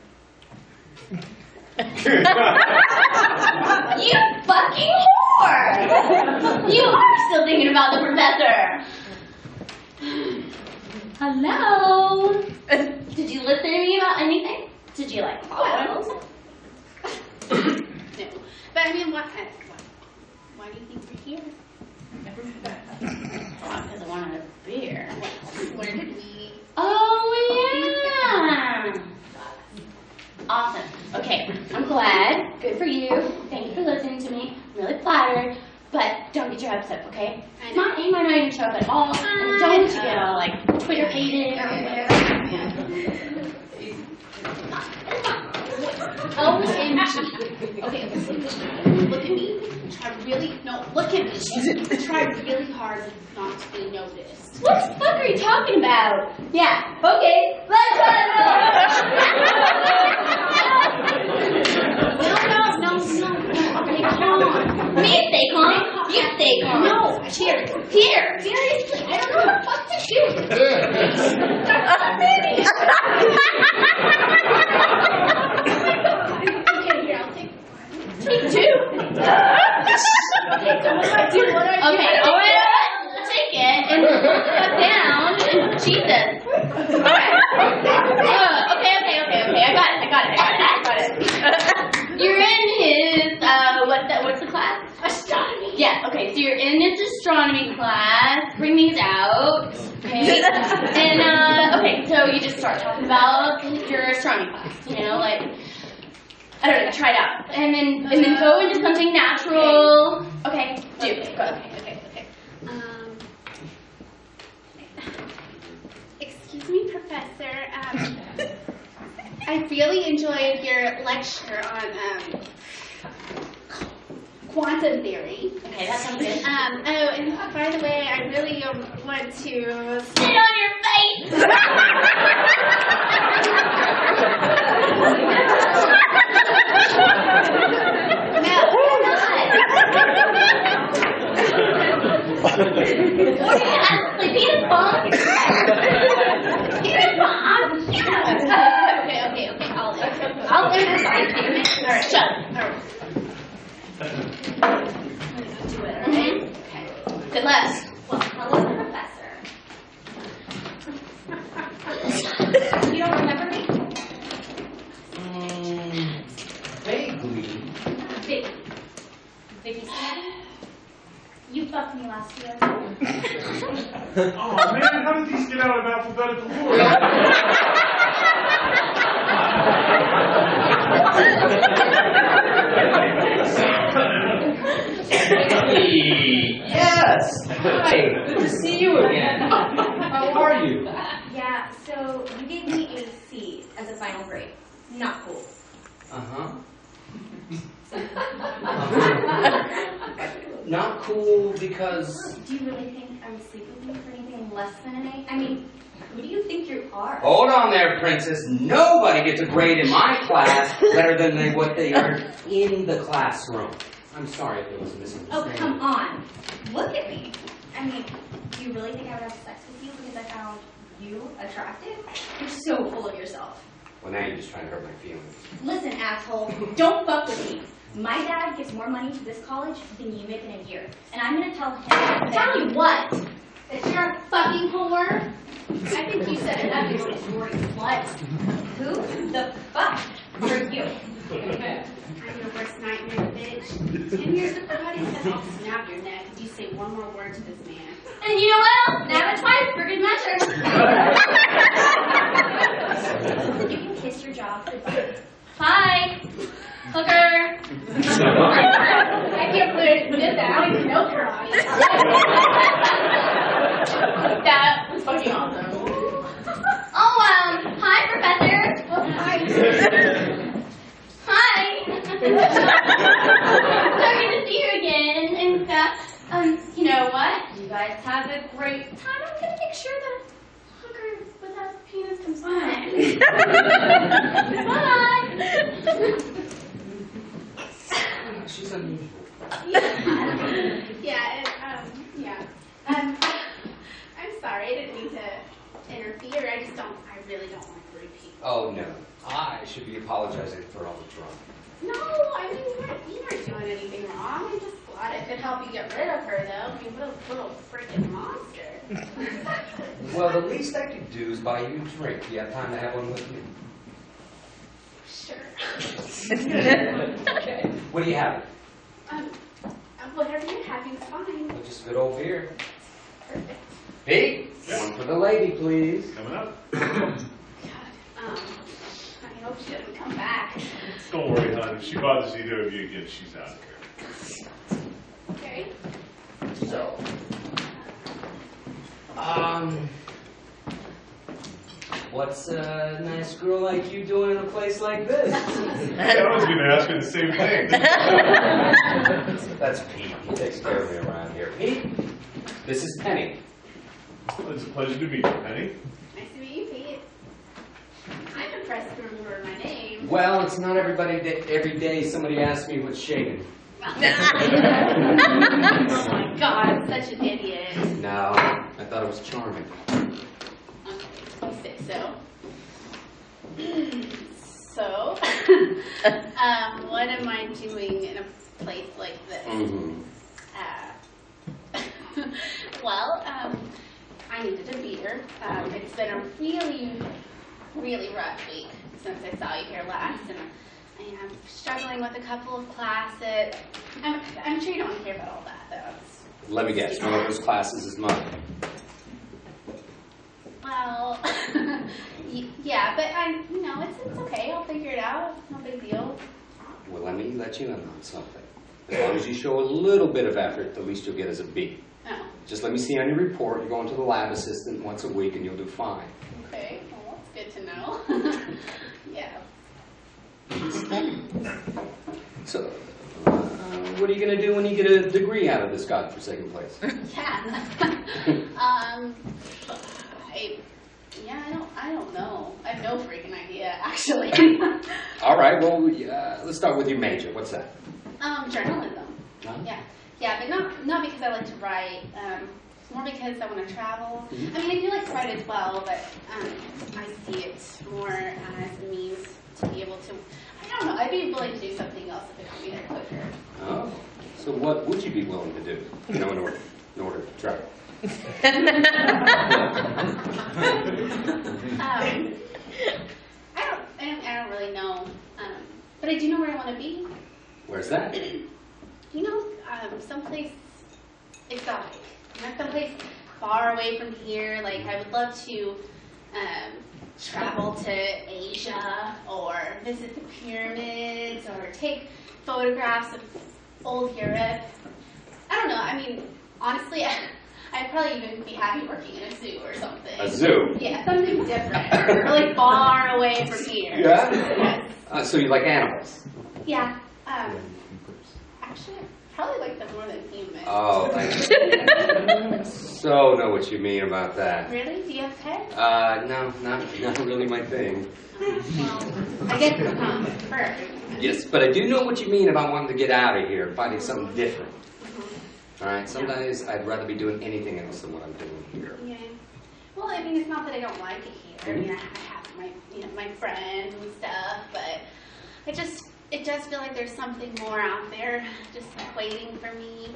You fucking whore! You are still thinking about the professor. Hello? Did you listen to me about anything? Did you like follow? No. But I mean, why do you think we're here? Because I wanted a beer. Where did we? Oh, yeah! Awesome. Okay, I'm glad. Good for you. Thank you for listening to me. I'm really flattered. But don't get your hopes up, okay? I know. You might not even show up at all. And don't you get all, like, Twitter-hated or whatever. OMG. Okay, look at me. Look at me. Try really hard not to be noticed. What the fuck are you talking about? Yeah, okay, let's go! No. Okay, calm. Me stay calm. You stay calm. No, cheers. Here. Seriously, I don't know what the fuck to do. Okay, here, I'll take Take two. Okay, so what do I do? Okay, alright. Take it and put it down and Jesus. Alright. Okay. I got it. You're in his, what's the class? Astronomy. Yeah, okay, so you're in his astronomy class. Bring these out. Okay. And, okay, so you just start talking about your astronomy class, you know, like, I don't know, try it out. And then go into something natural. Okay, do it. Go. Okay. Excuse me, Professor. I really enjoyed your lecture on quantum theory. Okay, that sounds good. Oh, and by the way, I really want to Sit on your face! No, Honestly, Peter Pan. Okay. I'll exercise you. Alright, shut up. Okay. Good luck. Well, hello, Professor. You don't remember me? Vaguely. Vicky Stanton? You fucked me last year. Oh man, how did these get out of alphabetical order? Yes. Hi. Good to see you again. How are you? Yeah, so you gave me a C as a final grade. Not cool. Not cool because... Do you really think I would sleep with you for anything less than an A? I mean, who do you think you are? Hold on there, princess. Nobody gets a grade in my class better than what they earned in the classroom. I'm sorry if it was a misunderstanding. Oh, come on. Look at me. I mean, do you really think I would have sex with you because I found you attractive? You're so full of yourself. Well, now you're just trying to hurt my feelings. Listen, asshole, don't fuck with me. My dad gives more money to this college than you make in a year. And I'm gonna tell him that. Tell me what? That you're a fucking whore? I think you said it up, you sorority slut. Who the fuck are you? I'm your worst nightmare, bitch. 10 years of karate said I'll snap your neck if you say one more word to this man. And you know what else? Now that's twice for good measure. You can kiss your job goodbye. Bye. Hooker. I can't believe you did that. I don't even know karate. That was fucking awesome. Oh, hi, Professor. Oh, hi. Hi. So good to see you again. And, you know what? You guys have a great time. I'm gonna make sure the hooker without penis comes by. Bye. She's unusual. I'm sorry, I didn't mean to interfere. I really don't want to repeat. Oh, no. I should be apologizing for all the drama. No, I mean, you weren't doing anything wrong. I'm just glad it could help you get rid of her, though. I mean, what a little freaking monster. Well, the least I could do is buy you a drink. Do you have time to have one with me? Sure. Okay. What do you have? Whatever you're having's fine. Well, just good old beer. Perfect. Pete, one for the lady, please. Coming up. God, I hope she doesn't come back. Don't worry, hon. If she bothers either of you again, she's out of here. Okay. So, what's a nice girl like you doing in a place like this? I was going to ask her the same thing. That's Pete. He takes care of me around here. Pete, this is Penny. Well, it's a pleasure to meet you, Penny. Nice to meet you, Pete. I'm impressed to remember my name. Well, it's not every day somebody asks me what's shaking. Oh my God, I'm such an idiot. No, I thought it was charming. Okay, you say so. So, what am I doing in a place like this? Mm-hmm. Well, I needed a beer. It's been a really, really rough week since I saw you here last, and I am struggling with a couple of classes. I'm sure you don't want to hear about all that, though. Let me guess, one of those classes is mine. Well, yeah, but it's okay. I'll figure it out. No big deal. Well, let me let you in on something. As long as you show a little bit of effort, the least you'll get is a B. Oh, Just let me see on your report. You're going to the lab assistant once a week, and you'll do fine. okay. Well, that's good to know. Yeah. So, what are you going to do when you get a degree out of this godforsaken place? Yeah. I don't know. I have no freaking idea, actually. All right, well, let's start with your major. What's that? Journalism. Huh? Yeah, but not because I like to write. It's more because I want to travel. Mm-hmm. I mean, I do like to write as well, but I see it more as a means to be able to. I don't know. I'd be willing to do something else if it got me there quicker. Oh, so what would you be willing to do, in order to travel? I don't really know, but I do know where I want to be. Where's that? Someplace exotic. Someplace far away from here. Like, I would love to travel to Asia, or visit the pyramids, or take photographs of old Europe. I don't know. I mean, honestly, I'd probably even be happy working in a zoo or something. A zoo? Yeah, something different. Really far away from here. Yeah? Yes. So you like animals? Yeah. Actually, I probably like them more than humans. Oh, I so know what you mean about that. Really? Do you have pets? No, not really my thing. Well, I guess it's not for everyone. Yes, but I do know what you mean about wanting to get out of here and finding something different. All right, some days I'd rather be doing anything else than what I'm doing here. Yeah. Well, I mean, it's not that I don't like it here. I mean, I have my, my friends and stuff, but it does feel like there's something more out there just waiting for me.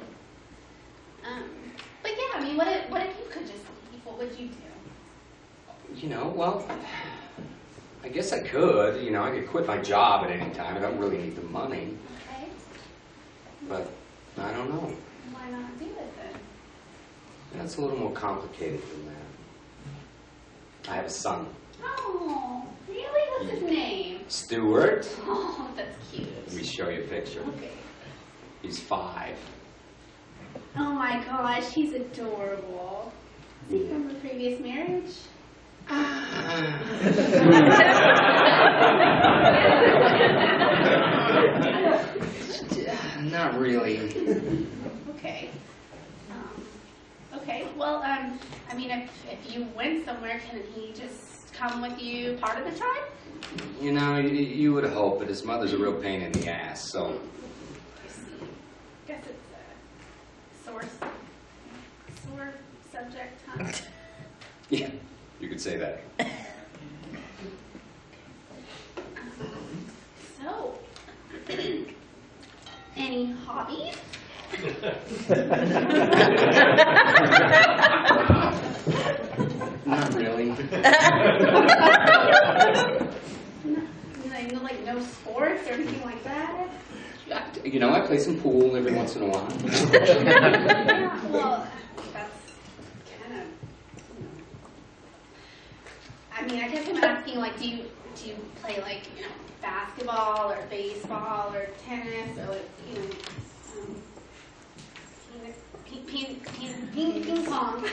But yeah, I mean, what if you could just leave? What would you do? Well, I guess I could. I could quit my job at any time. I don't really need the money. Okay. But I don't know. Why not do it then? That's a little more complicated than that. I have a son. Oh, really? What's his name? Stuart. Oh, that's cute. Let me show you a picture. Okay. He's 5. Oh my gosh, he's adorable. Is he from a previous marriage? Not really. Okay. Okay. Well, I mean, if you went somewhere, can he just come with you part of the time? You would hope, but his mother's a real pain in the ass, so. I see. Guess it's a sore subject, huh? Yeah, you could say that. So, any hobbies? Not really. Like no sports or anything like that? I play some pool every once in a while. Yeah, well, that's kind of, I mean, I guess I'm asking, like, do you play, like, basketball or baseball or tennis or, like, ping pong?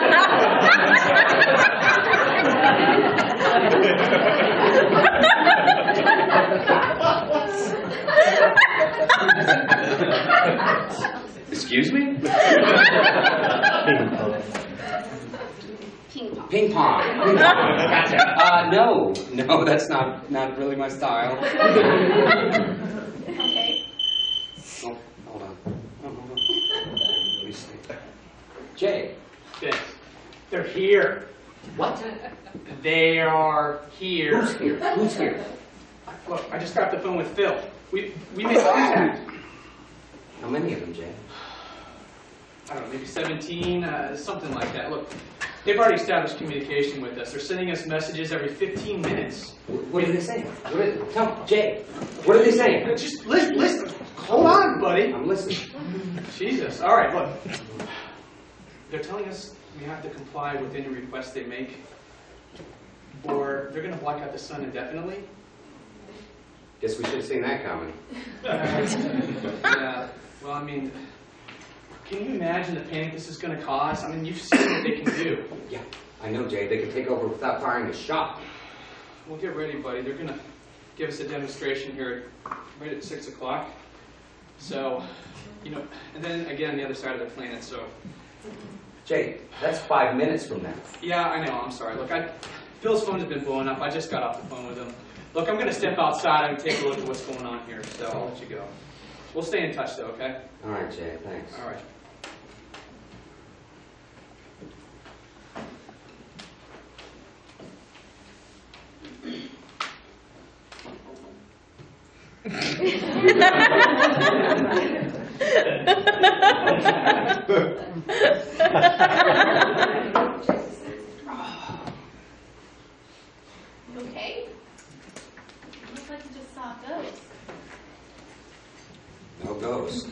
Excuse me? Ping pong. Ping pong. Gotcha. No, that's not really my style. Okay. Oh, hold on. Hold on. Let me see. Jay. They're here. What? They are here. Who's here? Who's here? Look, I just got off the phone with Phil. We made contact. How many of them, Jay? I don't know, maybe 17, something like that. Look, they've already established communication with us. They're sending us messages every 15 minutes. What are they saying? Tell me, Jay. What are they saying? Just listen. Hold on, buddy. I'm listening. Jesus. All right, look. They're telling us we have to comply with any request they make, or they're going to block out the sun indefinitely. Guess we should have seen that coming. Yeah. Well, I mean, can you imagine the panic this is going to cause? I mean, you've seen what they can do. Yeah, I know, Jay. They can take over without firing a shot. Well, get ready, buddy. They're going to give us a demonstration here right at 6 o'clock. So, and then again, the other side of the planet, so. Jay, that's 5 minutes from now. Yeah, I know. I'm sorry. Look, Phil's phone has been blowing up. I just got off the phone with him. Look, I'm going to step outside and take a look at what's going on here, so I'll let you go. We'll stay in touch, though, okay? All right, Jay. Thanks. All right. Okay. Looks like you just saw a ghost. No ghost.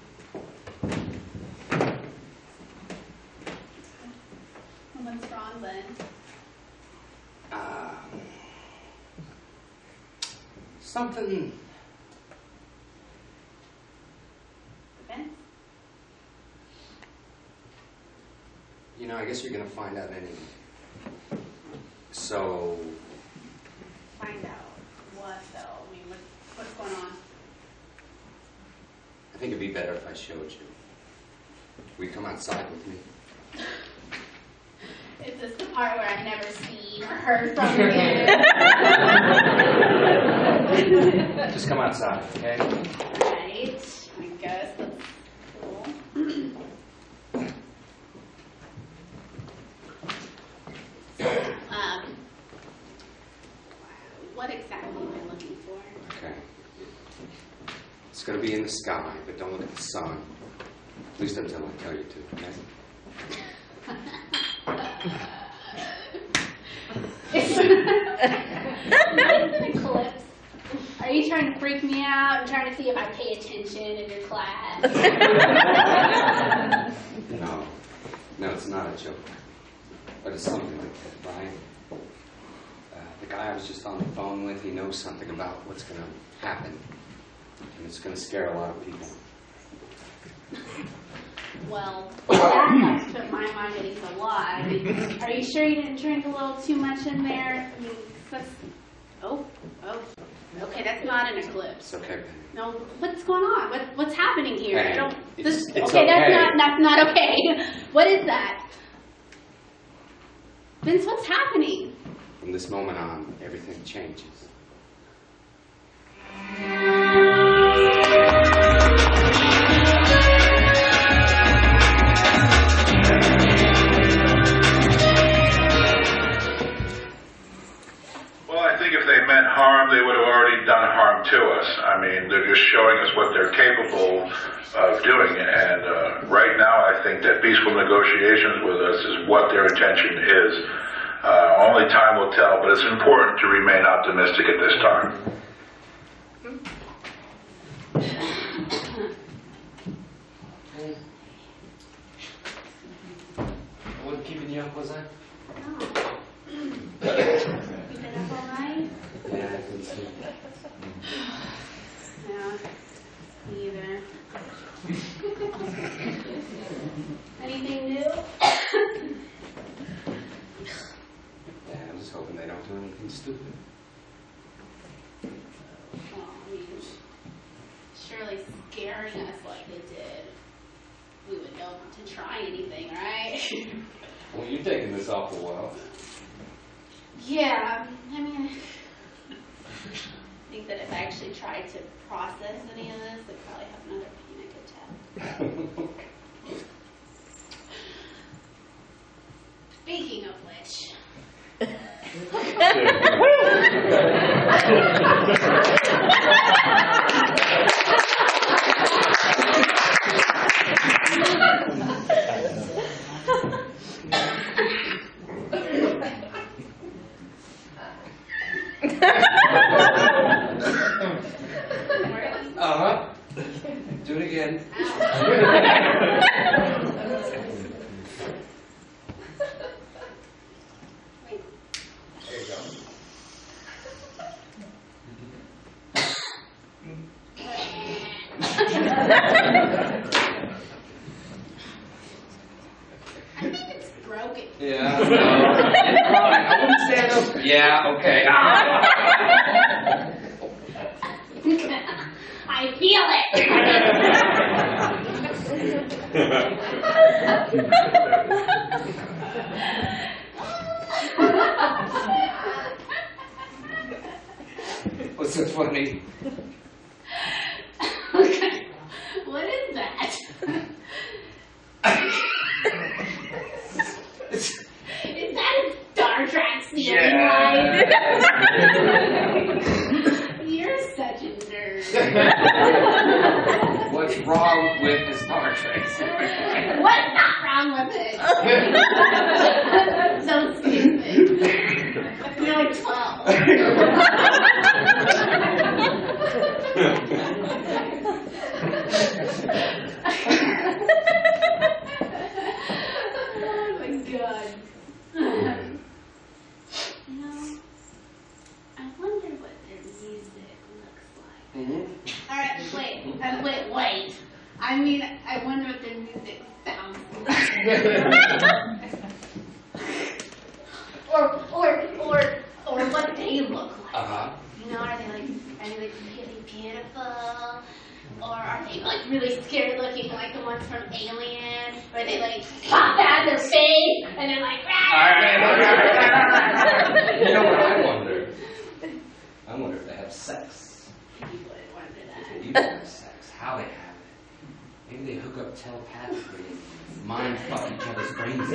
What's wrong then? Something. Events? I guess you're going to find out anyway. So. Find out what though? I mean, what's going on? I think it'd be better if I showed you. Will you come outside with me? Is this the part where I've never seen or heard from you? Just come outside, okay? Right. I guess that's cool. What exactly am I looking for? Okay. It's going to be in the sky, but don't look at the sun. At least until I tell you to, okay? Is it an eclipse? Are you trying to freak me out? I'm trying to see if I pay attention in your class. No, it's not a joke. But it's something like that, Brian. The guy I was just on the phone with, he knows something about what's going to happen. And it's going to scare a lot of people. Well, that must put my mind at ease a lot. I mean, are you sure you didn't drink a little too much in there? I mean, that's... Oh. Okay, that's not an eclipse. It's okay, Ben. No, what's going on? What's happening here? Hey, I don't... it's okay, okay. that's not okay. What is that? Vince, what's happening? From this moment on, everything changes. Well, I think if they meant harm, they would have already done harm to us. I mean, they're just showing us what they're capable of doing. And right now, I think that peaceful negotiations with us is what their intention is. Only time will tell, but it's important to remain optimistic at this time. I wasn't keeping you up, was I? No. You been up all night? Yeah, I think so. Yeah, me either. Anything new? Yeah, I was hoping they don't do anything stupid. Well, I mean, surely scaring us like they did, we would know not to try anything, right? Well, you're taking this awful well. Yeah, I mean, I think that if I actually tried to process any of this, I'd probably have another panic attack. Speaking of which... Do it again. There you go. I think it's broken. Yeah. I wouldn't stand up. Yeah, okay. I feel it. What's so funny? What is that? Is that a Star Trek stealing line? You're such a nerd. What's wrong with the Star Trek? What's not wrong with it? So stupid. You're like 12. Oh my God. You know, I wonder what their music looks like. Alright, wait. I mean, I wonder what their music sounds like. or what they look like. You know, are they really beautiful? Or are they like really ones from Alien, where they like pop out their face and they're like. You know what I wonder? I wonder if they have sex. You wouldn't wonder If that. they do have sex, how they have it. Maybe they hook up telepathically and mind fuck each other's brains.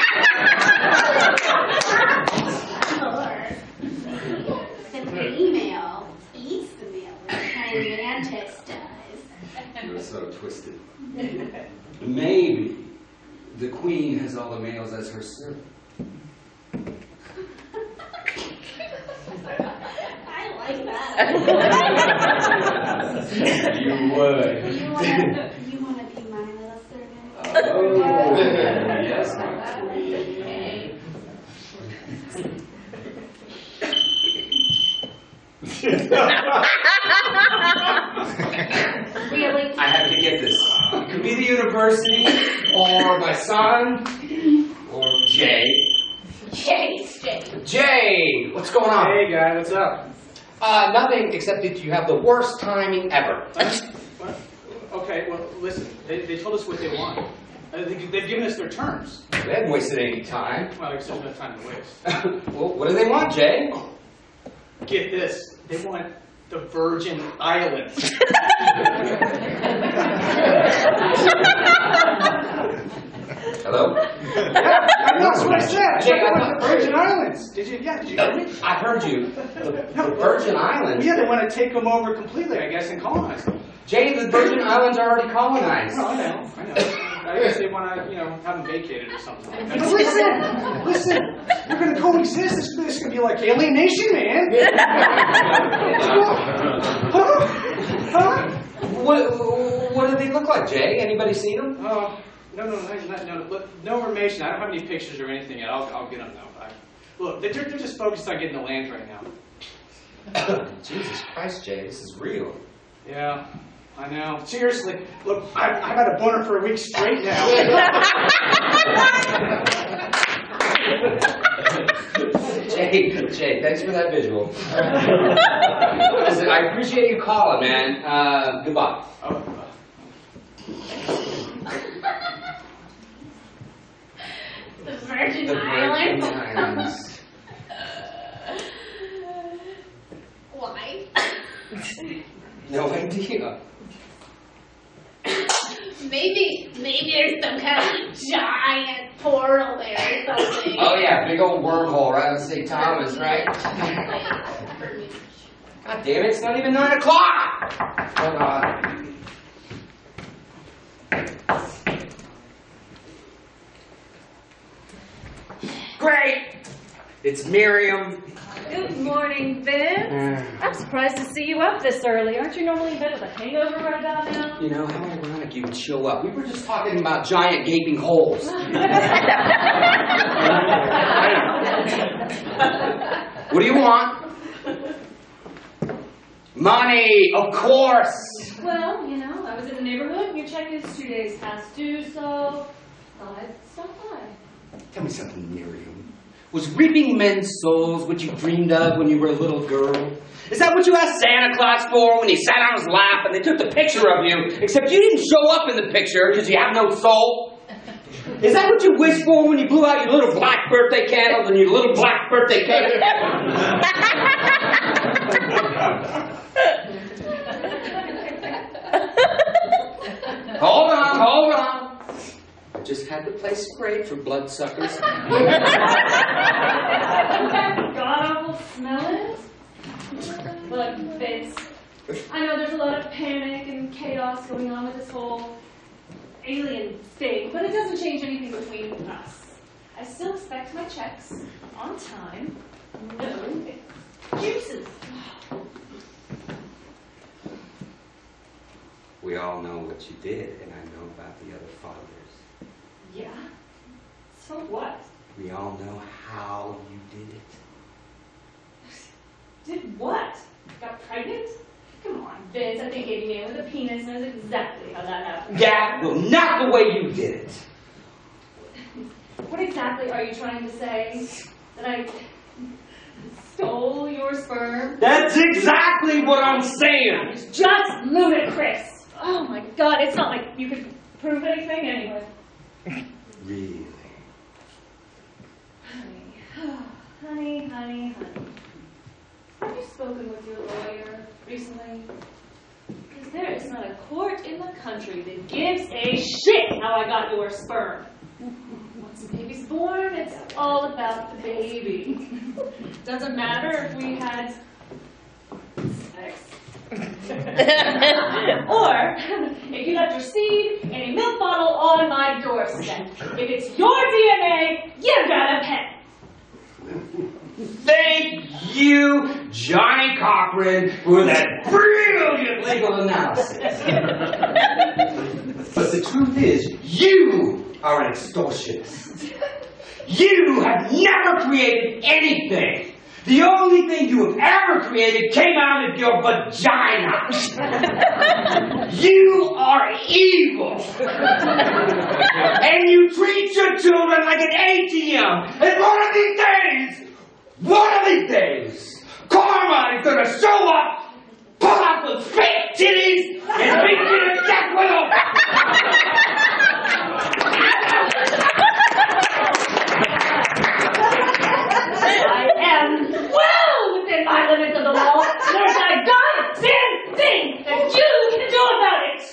Or the female eats the male, like kind of Mantis does. You're so twisted. Maybe the queen has all the males as her servant. I like that. You would. You wanna be my little servant? Oh, yes, my queen. Really? I have to get this. It could be the university, or my son, or Jay. Jay. Jay, what's going on? Hey, guy, what's up? Nothing except that you have the worst timing ever. What? Okay, well, listen. They told us what they want. They've given us their terms. They haven't wasted any time. Well, I guess there's no time to waste. Well, what do they want, Jay? Get this. They want the Virgin Islands. Hello? That's what I said. Jay, They want the Virgin Islands. Did you hear me? I heard you. The Virgin Islands? Yeah, they want to take them over completely, I guess, and colonize them. Jay, the Virgin Islands are already colonized. No, I know. I guess they want to, have them vacated or something like that. But listen, we're going to coexist. This is going to be like Alien Nation, man. Huh? What do they look like, Jay? Anybody seen them? No, no information. I don't have any pictures or anything yet. I'll get them, though. Look, they're just focused on getting the land right now. Jesus Christ, Jay, this is real. Yeah, I know. Seriously, look, I've had a boner for a week straight now. Jay, thanks for that visual. Listen, I appreciate you calling, man. Goodbye. The Virgin The Islands. Virgin Islands. Why? No idea. Maybe there's some kind of giant portal there or something. Oh yeah, big old wormhole right on St. Thomas, right? God damn it, it's not even 9 o'clock! Hold on. Great! It's Miriam. Good morning, Vince. I'm surprised to see you up this early. Aren't you normally in bed with a hangover right about now? You know, how ironic you would show up. We were just talking about giant gaping holes. What do you want? Money, of course. Well, I was in the neighborhood. Your check is 2 days past due, so thought I'd stop by. Tell me something, Miriam. Was reaping men's souls what you dreamed of when you were a little girl? Is that what you asked Santa Claus for when he sat on his lap and they took the picture of you, except you didn't show up in the picture because you have no soul? Is that what you wished for when you blew out your little black birthday candles and your little black birthday cake? Hold on. I just had to play sprayed for bloodsuckers. God-awful smell it? Look, Vince, I know there's a lot of panic and chaos going on with this whole alien thing, but it doesn't change anything between us. I still expect my checks on time. No excuses. We all know what you did, and I know about the other fathers. Yeah? So what? We all know how you did it. Did what? Got pregnant? Come on, Vince. I think any man with a penis knows exactly how that happened. Yeah, well, not the way you did it. What exactly are you trying to say? That I stole your sperm? That's exactly what I'm saying. It's just ludicrous. Oh my God, it's not like you could prove anything anyway. Really? Honey. Have you spoken with your lawyer recently? Because there is not a court in the country that gives a shit how I got your sperm. Once the baby's born, it's all about the baby. Doesn't matter if we had sex. Or if you left your seed in a milk bottle on my doorstep. If it's your DNA, you gotta pay. Thank you, Johnny Cochran, for that brilliant legal analysis. But the truth is, you are an extortionist. You have never created anything. The only thing you have ever created came out of your vagina. You are evil. And you treat your children like an ATM. And one of these days, Karma is going to show up, pull out those fake titties, and beat you to death with them. I am well within my limits of the law. There's not a goddamn thing that you can do about it.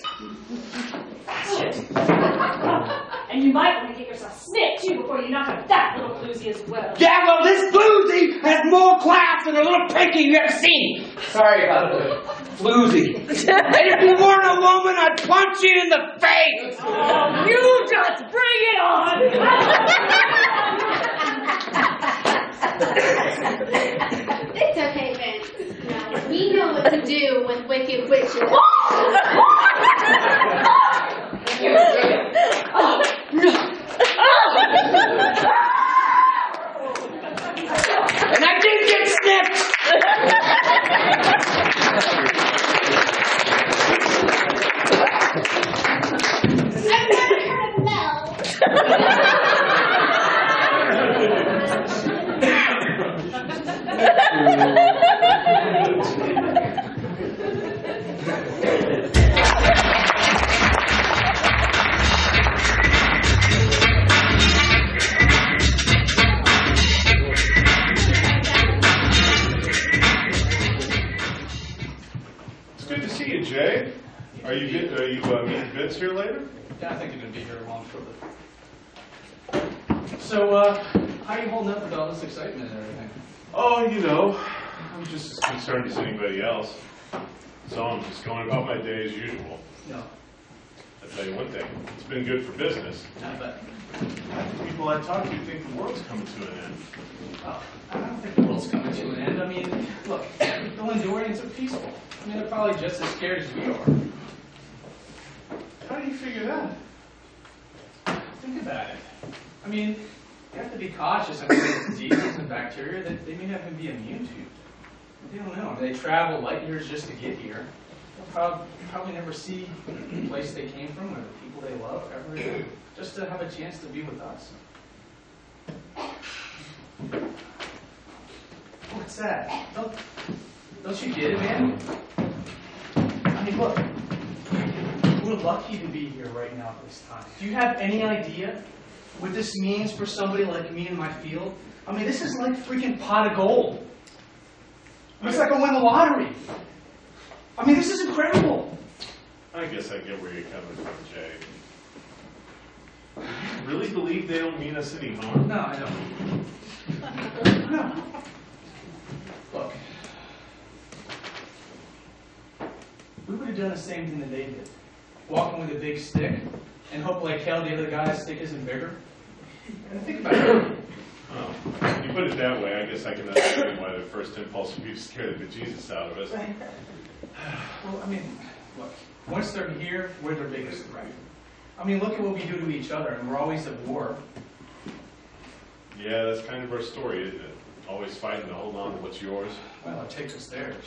And you might want to get yourself snipped too before you knock up that little floozy as well. Yeah, well, this floozy has more class than a little pinky you ever seen. Sorry about the floozy. And if you weren't a woman, I'd punch you in the face. Oh, you just bring it on. It's okay, Vince. Now, we know what to do with wicked witches. And I did get snipped. I've never heard of Mel. It's good to see you, Jay. Are you meeting Vince here later? Yeah, I think you're going to be here along shortly. So, how are you holding up with all this excitement and everything? Oh, you know, I'm just as concerned as anybody else. So I'm just going about my day as usual. No, I'll tell you one thing, it's been good for business. not but People I talk to think the world's coming to an end. well, I don't think the world's coming to an end. I mean, look, the Lindorians are peaceful. I mean, they're probably just as scared as we are. How do you figure that? Think about it. I mean, you have to be cautious of diseases and bacteria that they may not even be immune to. They don't know. I mean, they travel light years just to get here. They'll probably never see the place they came from or the people they love ever again, just to have a chance to be with us. What's that? Don't you get it, man? I mean, look. We're lucky to be here right now at this time. Do you have any idea what this means for somebody like me in my field? I mean, this is like freaking pot of gold. It's like I won the lottery. I mean, this is incredible. I guess I get where you're coming from, Jay. Do you really believe they don't mean us any harm? No, I don't. No. Look. We would have done the same thing that they did. Walking with a big stick and hope like hell the other guy's stick isn't bigger. And think about it. Oh, you put it that way, I guess I can understand why the first impulse would be to scare the bejesus out of us. Well, I mean, look, once they're here, we're their biggest threat. I mean, look at what we do to each other, and we're always at war. Yeah, that's kind of our story, isn't it? Always fighting to hold on to what's yours. Well, it takes us theirs.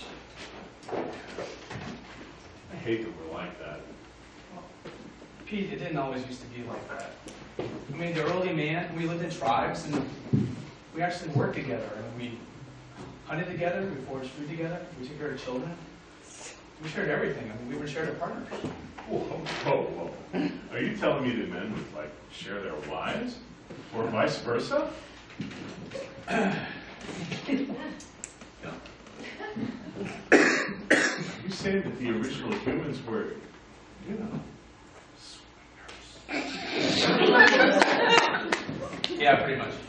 I hate that we're like that. Pete, it didn't always used to be like that. I mean, the early man, we lived in tribes, and we actually worked together, and we hunted together, we foraged food together, we took care of children. We shared everything. I mean, we were shared partners. Whoa. Are you telling me that men would, like, share their wives? Or vice versa? You say that the original humans were, you know, swingers. Yeah, pretty much.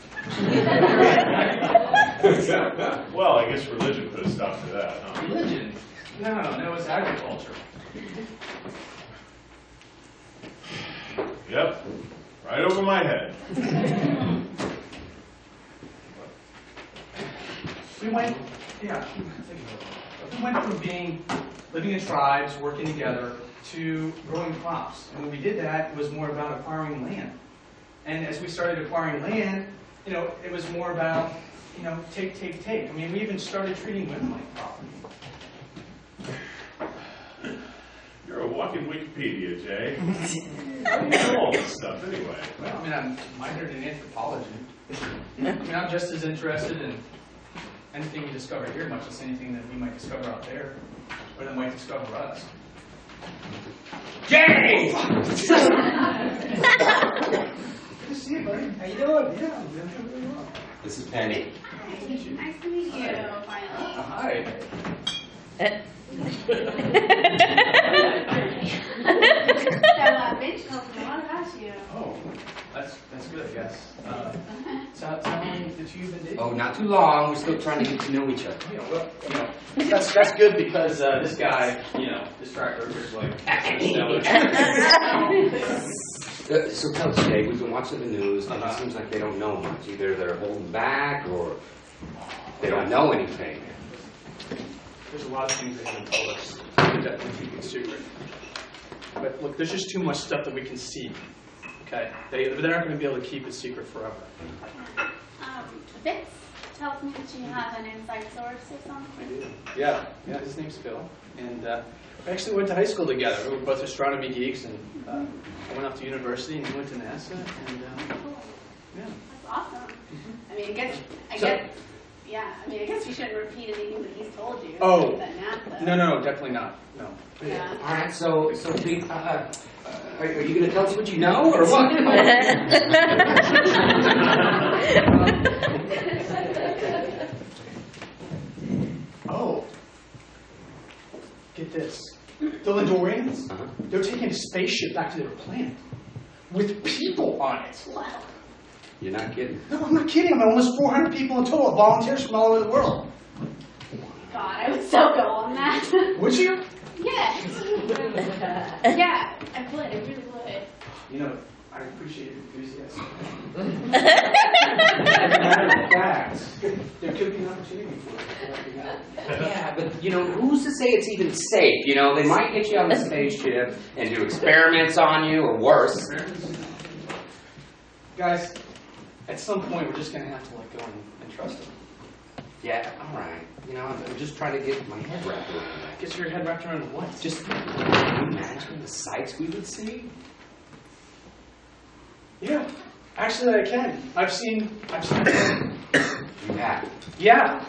Well, I guess religion put a stop to that, huh? Religion? No, it's agriculture. Yep, right over my head. We went from living in tribes, working together, to growing crops. And when we did that, it was more about acquiring land. And as we started acquiring land, it was more about, take. I mean, we even started treating women like property. You're a walking Wikipedia, Jay. How do you know all this stuff anyway? Well, I mean, I'm minored in anthropology. I mean, I'm just as interested in anything we discover here, much as anything that we might discover out there, or that might discover us. Jay! Good to see you, buddy. How you doing? Yeah, I'm doing really well. This is Penny. Nice to meet you, finally. Hi. That bitch told me a lot about you. Oh, that's good, I guess. So how long did you even date? Oh, not too long. We're still trying to get to know each other. That's good because this guy, this track record is like So tell us, Jay, we've been watching the news, and it seems like they don't know much. Either they're holding back, or they don't know anything. There's a lot of things they haven't told us. They're definitely keeping it secret. But look, there's just too much stuff that we can see. Okay? They're not going to be able to keep it secret forever. Vince tells me that you have an inside source or something. I do. Yeah, his name's Phil. And we actually went to high school together. We were both astronomy geeks, and I went off to university, and he went to NASA. And Cool. yeah. That's awesome. I mean, I guess we shouldn't repeat anything that he's told you. Oh. That NASA. No, definitely not. No. Yeah. All right, so big, are you going to tell us what you know, or what? Oh. Get this. The Lindorians, they're taking a spaceship back to their planet with people on it. Wow. You're not kidding. No, I'm not kidding. I mean, almost 400 people in total, volunteers from all over the world. God, I would so go on that. Would you? Yeah. Yeah, I would. I really would. I appreciate your enthusiasm. Matter of fact, there could be an opportunity for it. Yeah, but, who's to say it's even safe? They might get you on the spaceship and do experiments on you, or worse. Guys, at some point, we're just going to have to let go and trust them. Yeah, all right. I'm just trying to get my head wrapped around that. Get your head wrapped around what? Just imagine the sights we would see. Yeah, actually I can. I've seen. You have. Yeah.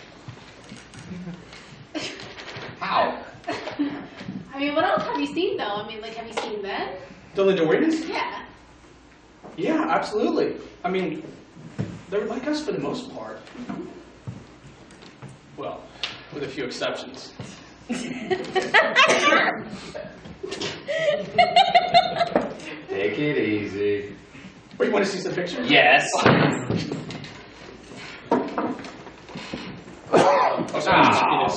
How? I mean, what else have you seen, though? I mean, have you seen them? The Lindorians? Yeah. Yeah, absolutely. I mean, they're like us for the most part. Well, with a few exceptions. Take it easy. Wait, you want to see some pictures? Yes. Oh, sorry, penis.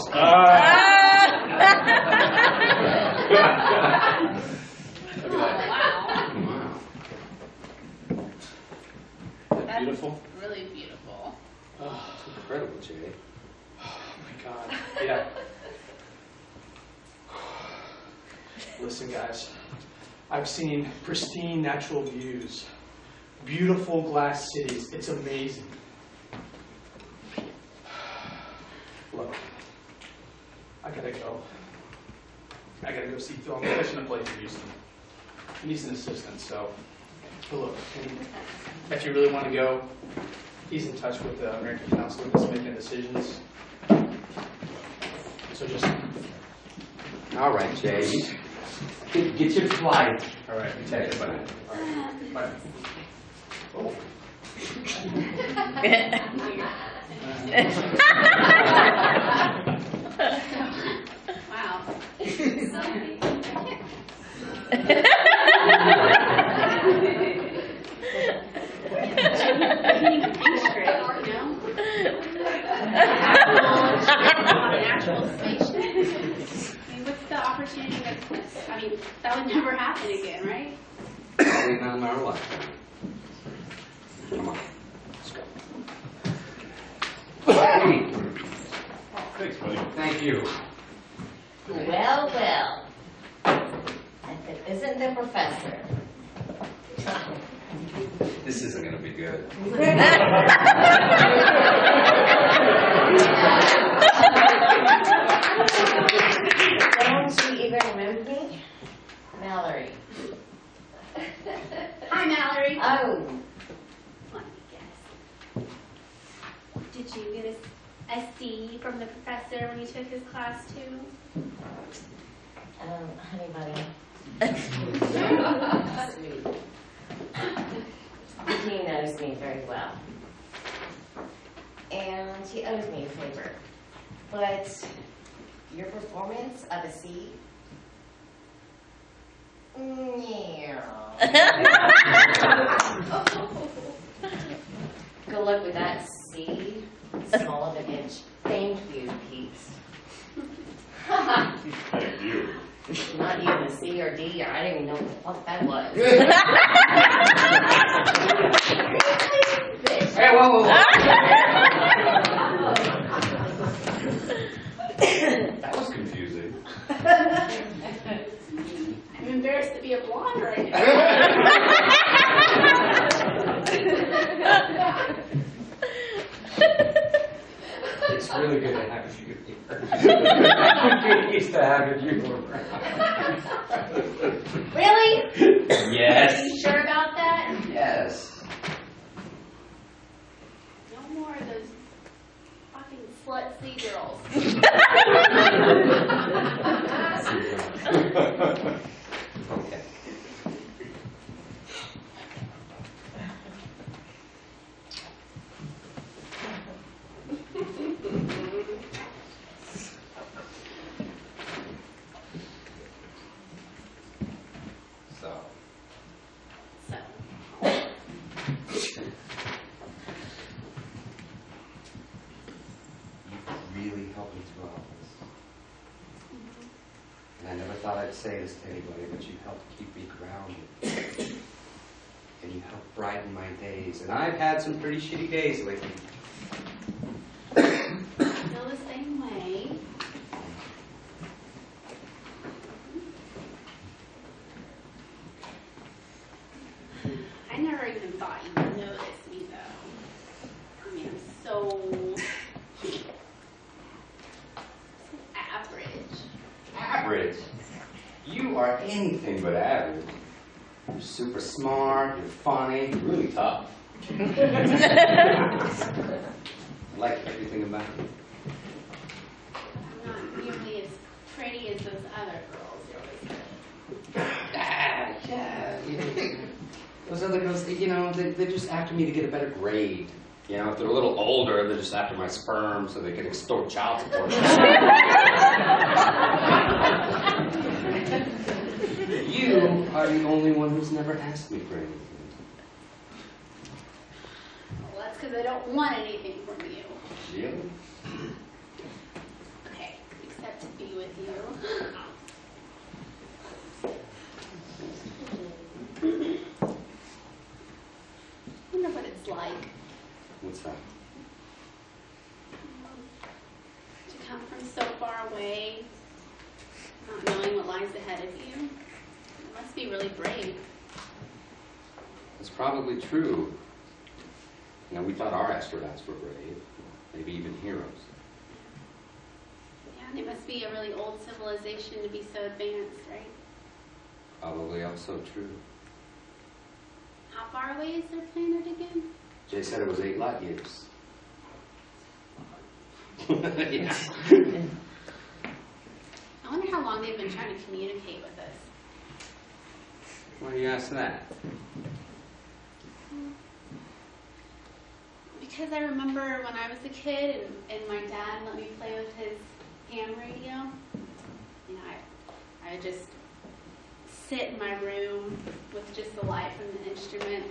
Wow. That's Beautiful. really beautiful. Oh, Incredible, Jay. my God. Yeah. Listen, guys. I've seen pristine natural views, beautiful glass cities. It's amazing. Look, I gotta go. I gotta go see Phil. I'm fishing a place in Houston. He needs an assistant, so. But look, if you really want to go, he's in touch with the American Council that's making decisions. So just. All right, Jay. Get your flight. All right. Check it, buddy. Bye. Oh. Wow. What's the opportunity that's missed? I mean, that would never happen again, right? Probably not in our lifetime. Come on. Let's go. Hey, Thanks, buddy. thank you. Well, well. If it isn't the professor. This isn't going to be good. Don't you even remember me? Mallory. Hi, Mallory. Oh, Let me guess. Did you get a C from the professor when you took his class too? honey bunny. Sweet. He knows me very well. And he owes me a favor. But your performance of a C? Yeah. Good luck with that C. Small of an inch. Thank you, Pete. Thank you. Not even a C or D. I didn't even know what that was. Hey, whoa, whoa, That was confusing. I'm embarrassed to be a blonde right now. It's really good to have you here. Used to have you around. Really? Yes. Are you sure about that? Yes. No more of those fucking slut girls. Okay. Really helped me through all this. And I never thought I'd say this to anybody, but you helped keep me grounded. And you helped brighten my days. And I've had some pretty shitty days lately. Feel the same way. I never even thought you would notice me though. I mean, I'm so average. Average? You are anything but average. You're super smart, you're funny, you're really tough. I like everything about you. I'm not nearly as pretty as those other girls you're always with. Yeah. Those other girls, they're just after me to get a better grade. You know, if they're a little older, they're just after my sperm so they can extort child support. You are the only one who's never asked me for anything. Well, that's because I don't want anything from you. Really? Okay, except to be with you. I wonder what it's like What's that? to come from so far away, not knowing what lies ahead of you. It must be really brave. It's probably true. We thought our astronauts were brave, maybe even heroes. Yeah, and it must be a really old civilization to be so advanced, right? Probably also true. How far away is their planet again? Jay said it was 8 light years. Yeah. I wonder how long they've been trying to communicate with us. Why do you ask that? Because I remember when I was a kid and my dad let me play with his ham radio. You know, I would just sit in my room with just the light from the instruments.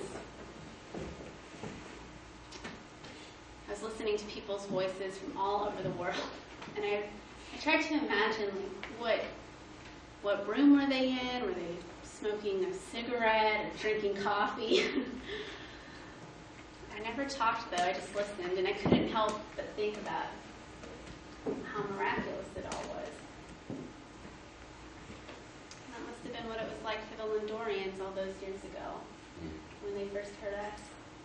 I was listening to people's voices from all over the world, and I tried to imagine like what room were they in? Were they smoking a cigarette or drinking coffee? I never talked though, I just listened, and I couldn't help but think about how miraculous it all was. That must have been what it was like for the Lindorians all those years ago, when they first heard us.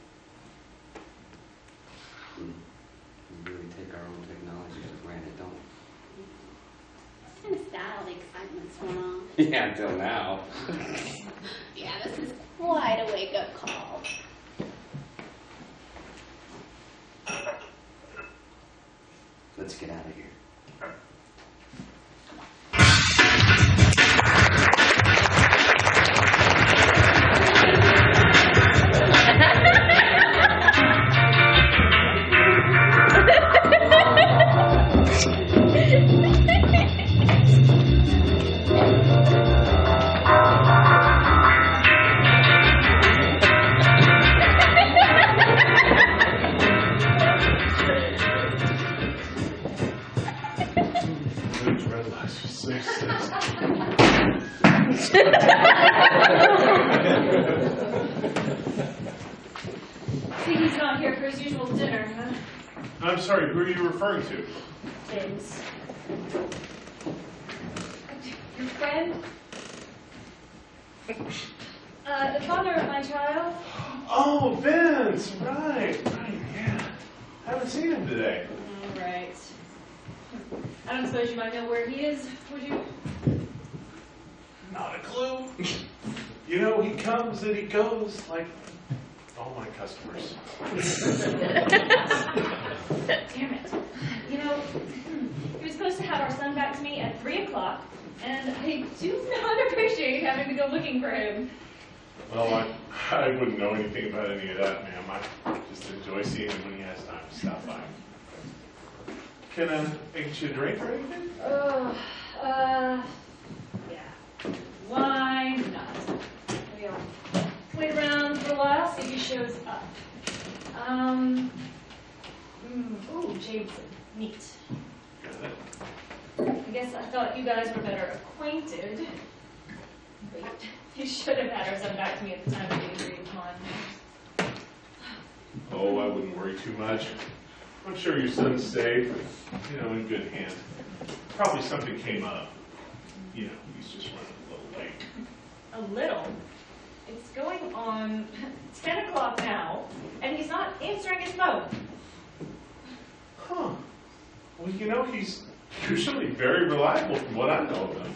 We really take our own technology for granted, don't we? It's kind of sad all the excitement's going on. Yeah, until now. Yeah, this is quite a wake-up call. Let's get out of here. See, he's not here for his usual dinner, huh? I'm sorry, who are you referring to? Vince. Your friend? The father of my child? Oh, Vince, right, yeah. Haven't seen him today. All right. I don't suppose you might know where he is, would you? Not a clue. You know, he comes and he goes like all my customers. Damn it. You know, he was supposed to have our son back to me at 3 o'clock, and I do not appreciate having to go looking for him. Well, I wouldn't know anything about any of that, ma'am. I just enjoy seeing him when he has time to stop by. Can I get you a drink or anything? Yeah. Why not? We'll wait around for a while, see if he shows up. Ooh, Jameson. Neat. I guess I thought you guys were better acquainted. Wait, you should have had our son back to me at the time of the agreed upon. Oh, I wouldn't worry too much. I'm sure your son's safe, in good hands. Probably something came up. He's just running a little late. A little? It's going on 10 o'clock now, and he's not answering his phone. Huh. Well, he's usually very reliable from what I know of him.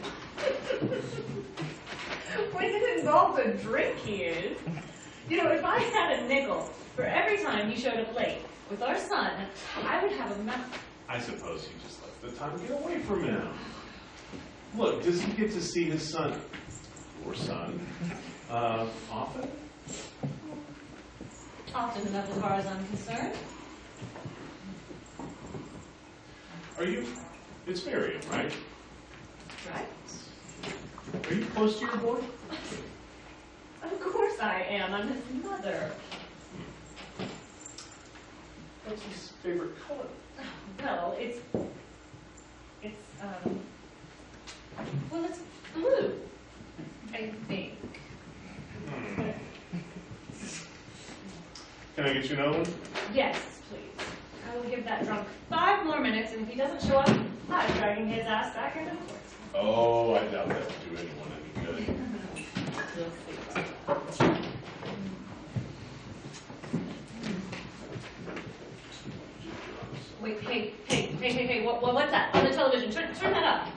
When it involves a drink, he is. If I had a nickel for every time he showed up late with our son, I would have a mouth. I suppose he just lets the time get away from him. Look, does he get to see his son, your son, often? Often enough as far as I'm concerned. It's Miriam, right? Right? Are you close to your boy? Of course I am. I'm his mother. What's his favorite color? Well, it's blue, I think. Can I get you another one? Yes, please. I will give that drunk 5 more minutes, and if he doesn't show up, I'm dragging his ass back into the court. Oh, I doubt that would do anyone any good. We'll see about that. Wait, hey, what's that? On the television, turn that up.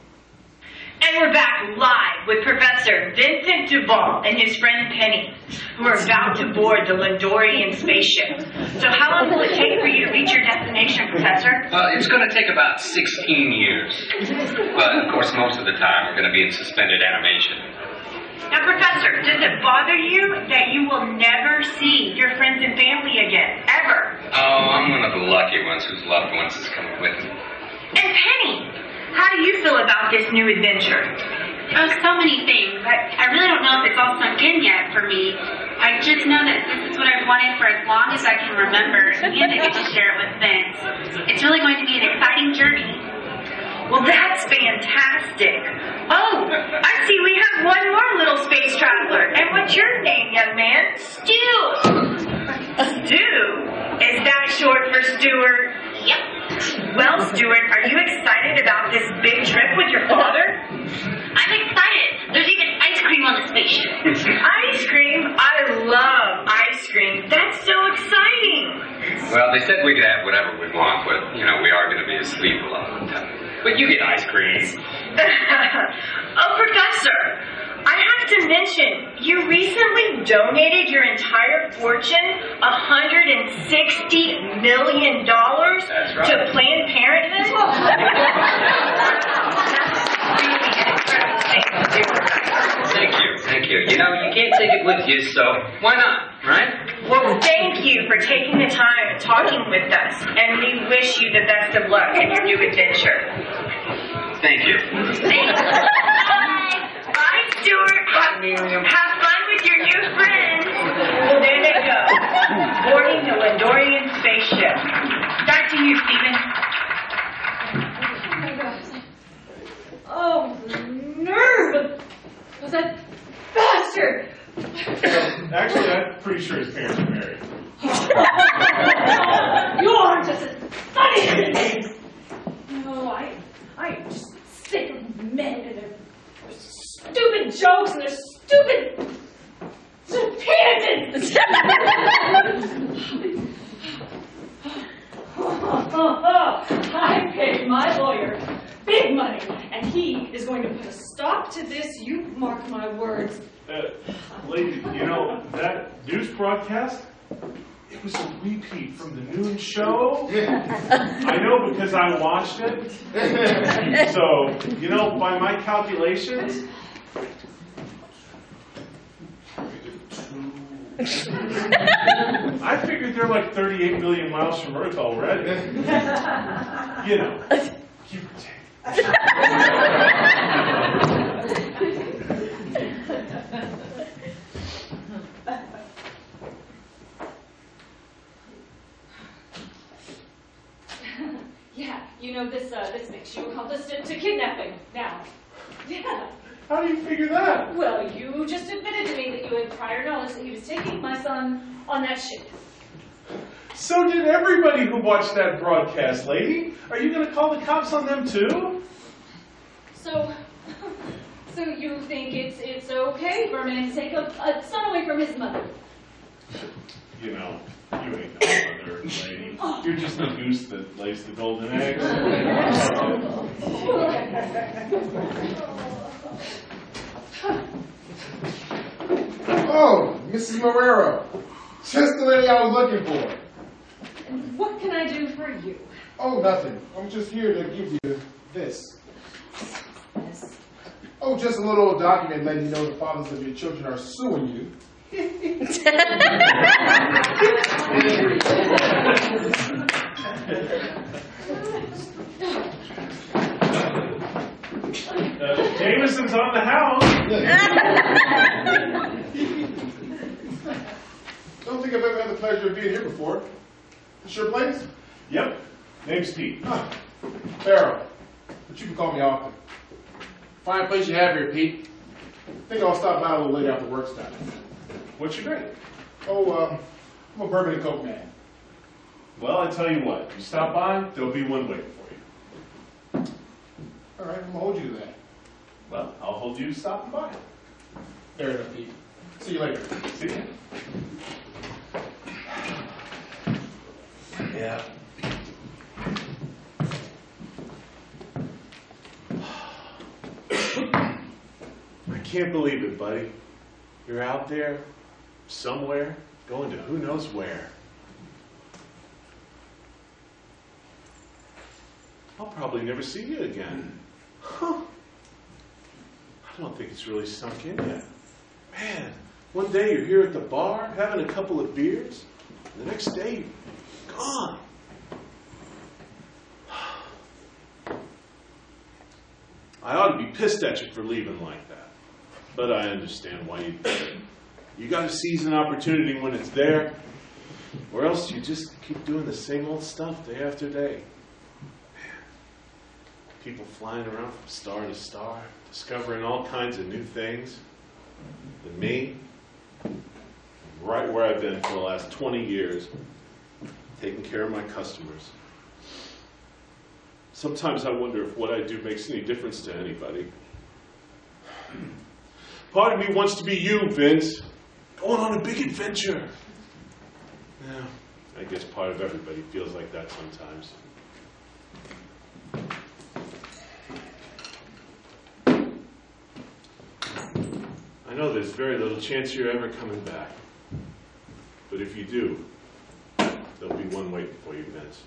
And we're back live with Professor Vincent Duvall and his friend Penny. We're about to board the Lindorian spaceship. So how long will it take for you to reach your destination, Professor? It's going to take about 16 years. But, of course, most of the time we're going to be in suspended animation. Now, Professor, does it bother you that you will never see your friends and family again, ever? Oh, I'm one of the lucky ones whose loved ones is coming with me. And Penny, how do you feel about this new adventure? Oh, so many things. I really don't know if it's all sunk in yet for me. I just know that this is what I've wanted for as long as I can remember, and I get to share it with Vince. It's really going to be an exciting journey. Well, that's fantastic. Oh, I see we have one more little space traveler. And what's your name, young man? Stu! Stu? Is that short for Stuart? Yep. Well, Stuart, are you excited about this big trip with your father? I'm excited. There's even ice cream on the spaceship. Ice cream? I love ice cream. That's so exciting. Well, they said we could have whatever we want, but, you know, we are going to be asleep a lot of the time. But you get ice cream. Oh, Professor, I have to mention, you recently donated your entire fortune, $160 million, That's right. to Planned Parenthood? Thank you. You know, you can't take it with you, so why not, right? Well, thank you for taking the time and talking with us, and we wish you the best of luck in your new adventure. Thank you. Bye, Stuart. Have fun with your new friends. Well, there they go, boarding the Lindorian spaceship. Back to you, Stephen. Oh, nerve! Was that bastard? Actually, I'm pretty sure his parents are married. You're just as funny as it is. No, I'm just sick of men and their stupid jokes and their stupid penises. I paid my lawyer big money, and he is going to put a stop to this. You mark my words. Lady, you know, that news broadcast, it was a repeat from the noon show. I know because I watched it. So, you know, by my calculations, I figured they're like 38 million miles from Earth already. You know, give or take. Yeah, you know, this makes you accomplice to kidnapping now. Yeah. How do you figure that? Well, you just admitted to me that you had prior knowledge that he was taking my son on that ship. So did everybody who watched that broadcast, lady. Are you going to call the cops on them too? So you think it's okay for a man to take a son away from his mother? You know, you ain't no mother, lady. You're just a goose that lays the golden eggs. Oh, Mrs. Marrero. Just the lady I was looking for. And what can I do for you? Oh, nothing. I'm just here to give you this. Yes. Oh, just a little document letting you know the fathers of your children are suing you. Jameson's on the house. Don't think I've ever had the pleasure of being here before. This your place? Yep. Name's Pete. Huh. Farrell. But you can call me often. Fine place you have here, Pete. Think I'll stop by a little later after work's done. What's your drink? Oh, I'm a bourbon and coke man. Well, I tell you what. You stop by, there'll be one waiting for you. All right, I'm gonna hold you to that. Well, I'll hold you stopping by. Fair enough, Pete. See you later. See ya. Yeah. I can't believe it, buddy. You're out there somewhere, going to who knows where. I'll probably never see you again. Huh. I don't think it's really sunk in yet. Man, one day you're here at the bar, having a couple of beers, and the next day, you're gone. I ought to be pissed at you for leaving like that. But I understand why you did it. You got to seize an opportunity when it's there, or else you just keep doing the same old stuff day after day. People flying around from star to star, discovering all kinds of new things. And me, right where I've been for the last 20 years, taking care of my customers. Sometimes I wonder if what I do makes any difference to anybody. Part of me wants to be you, Vince, going on a big adventure. Yeah, I guess part of everybody feels like that sometimes. I know there's very little chance you're ever coming back. But if you do, there'll be one waiting for you, Vince.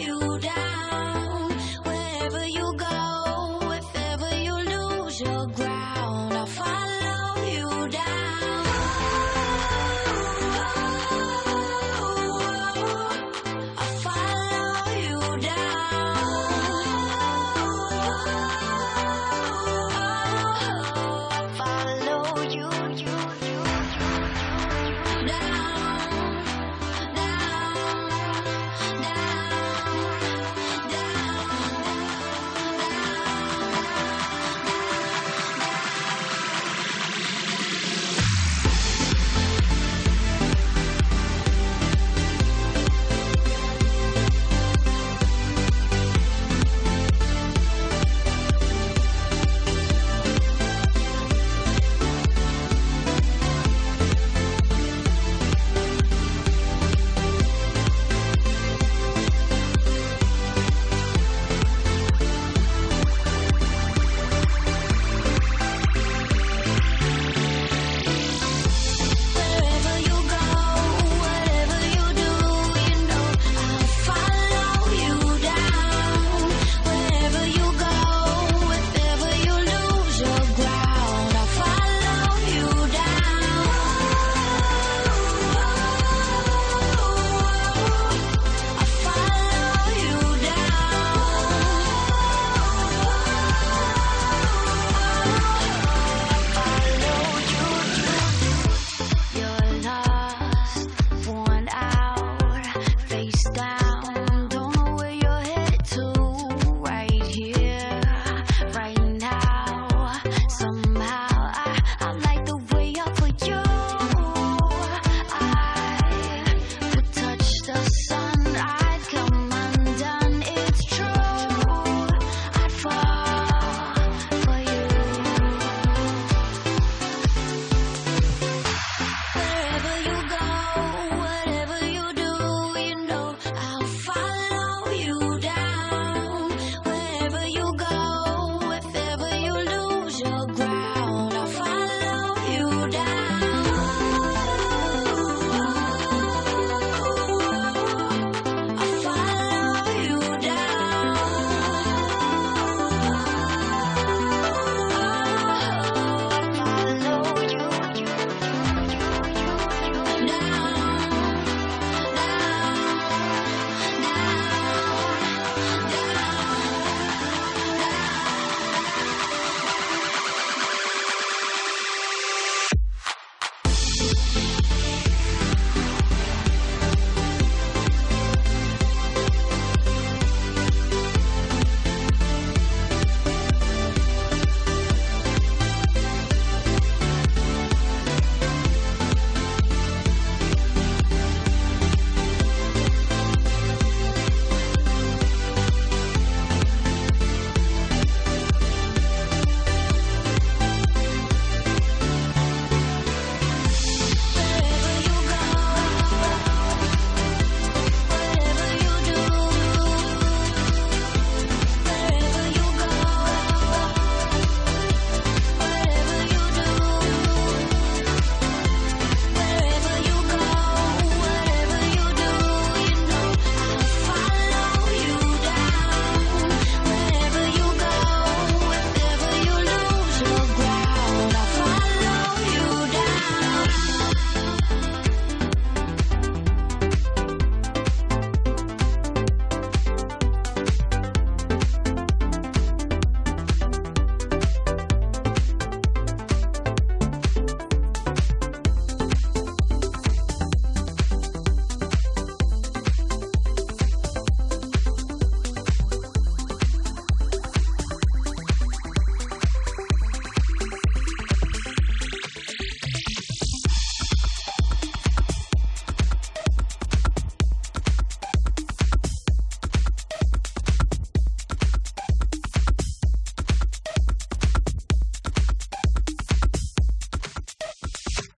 Your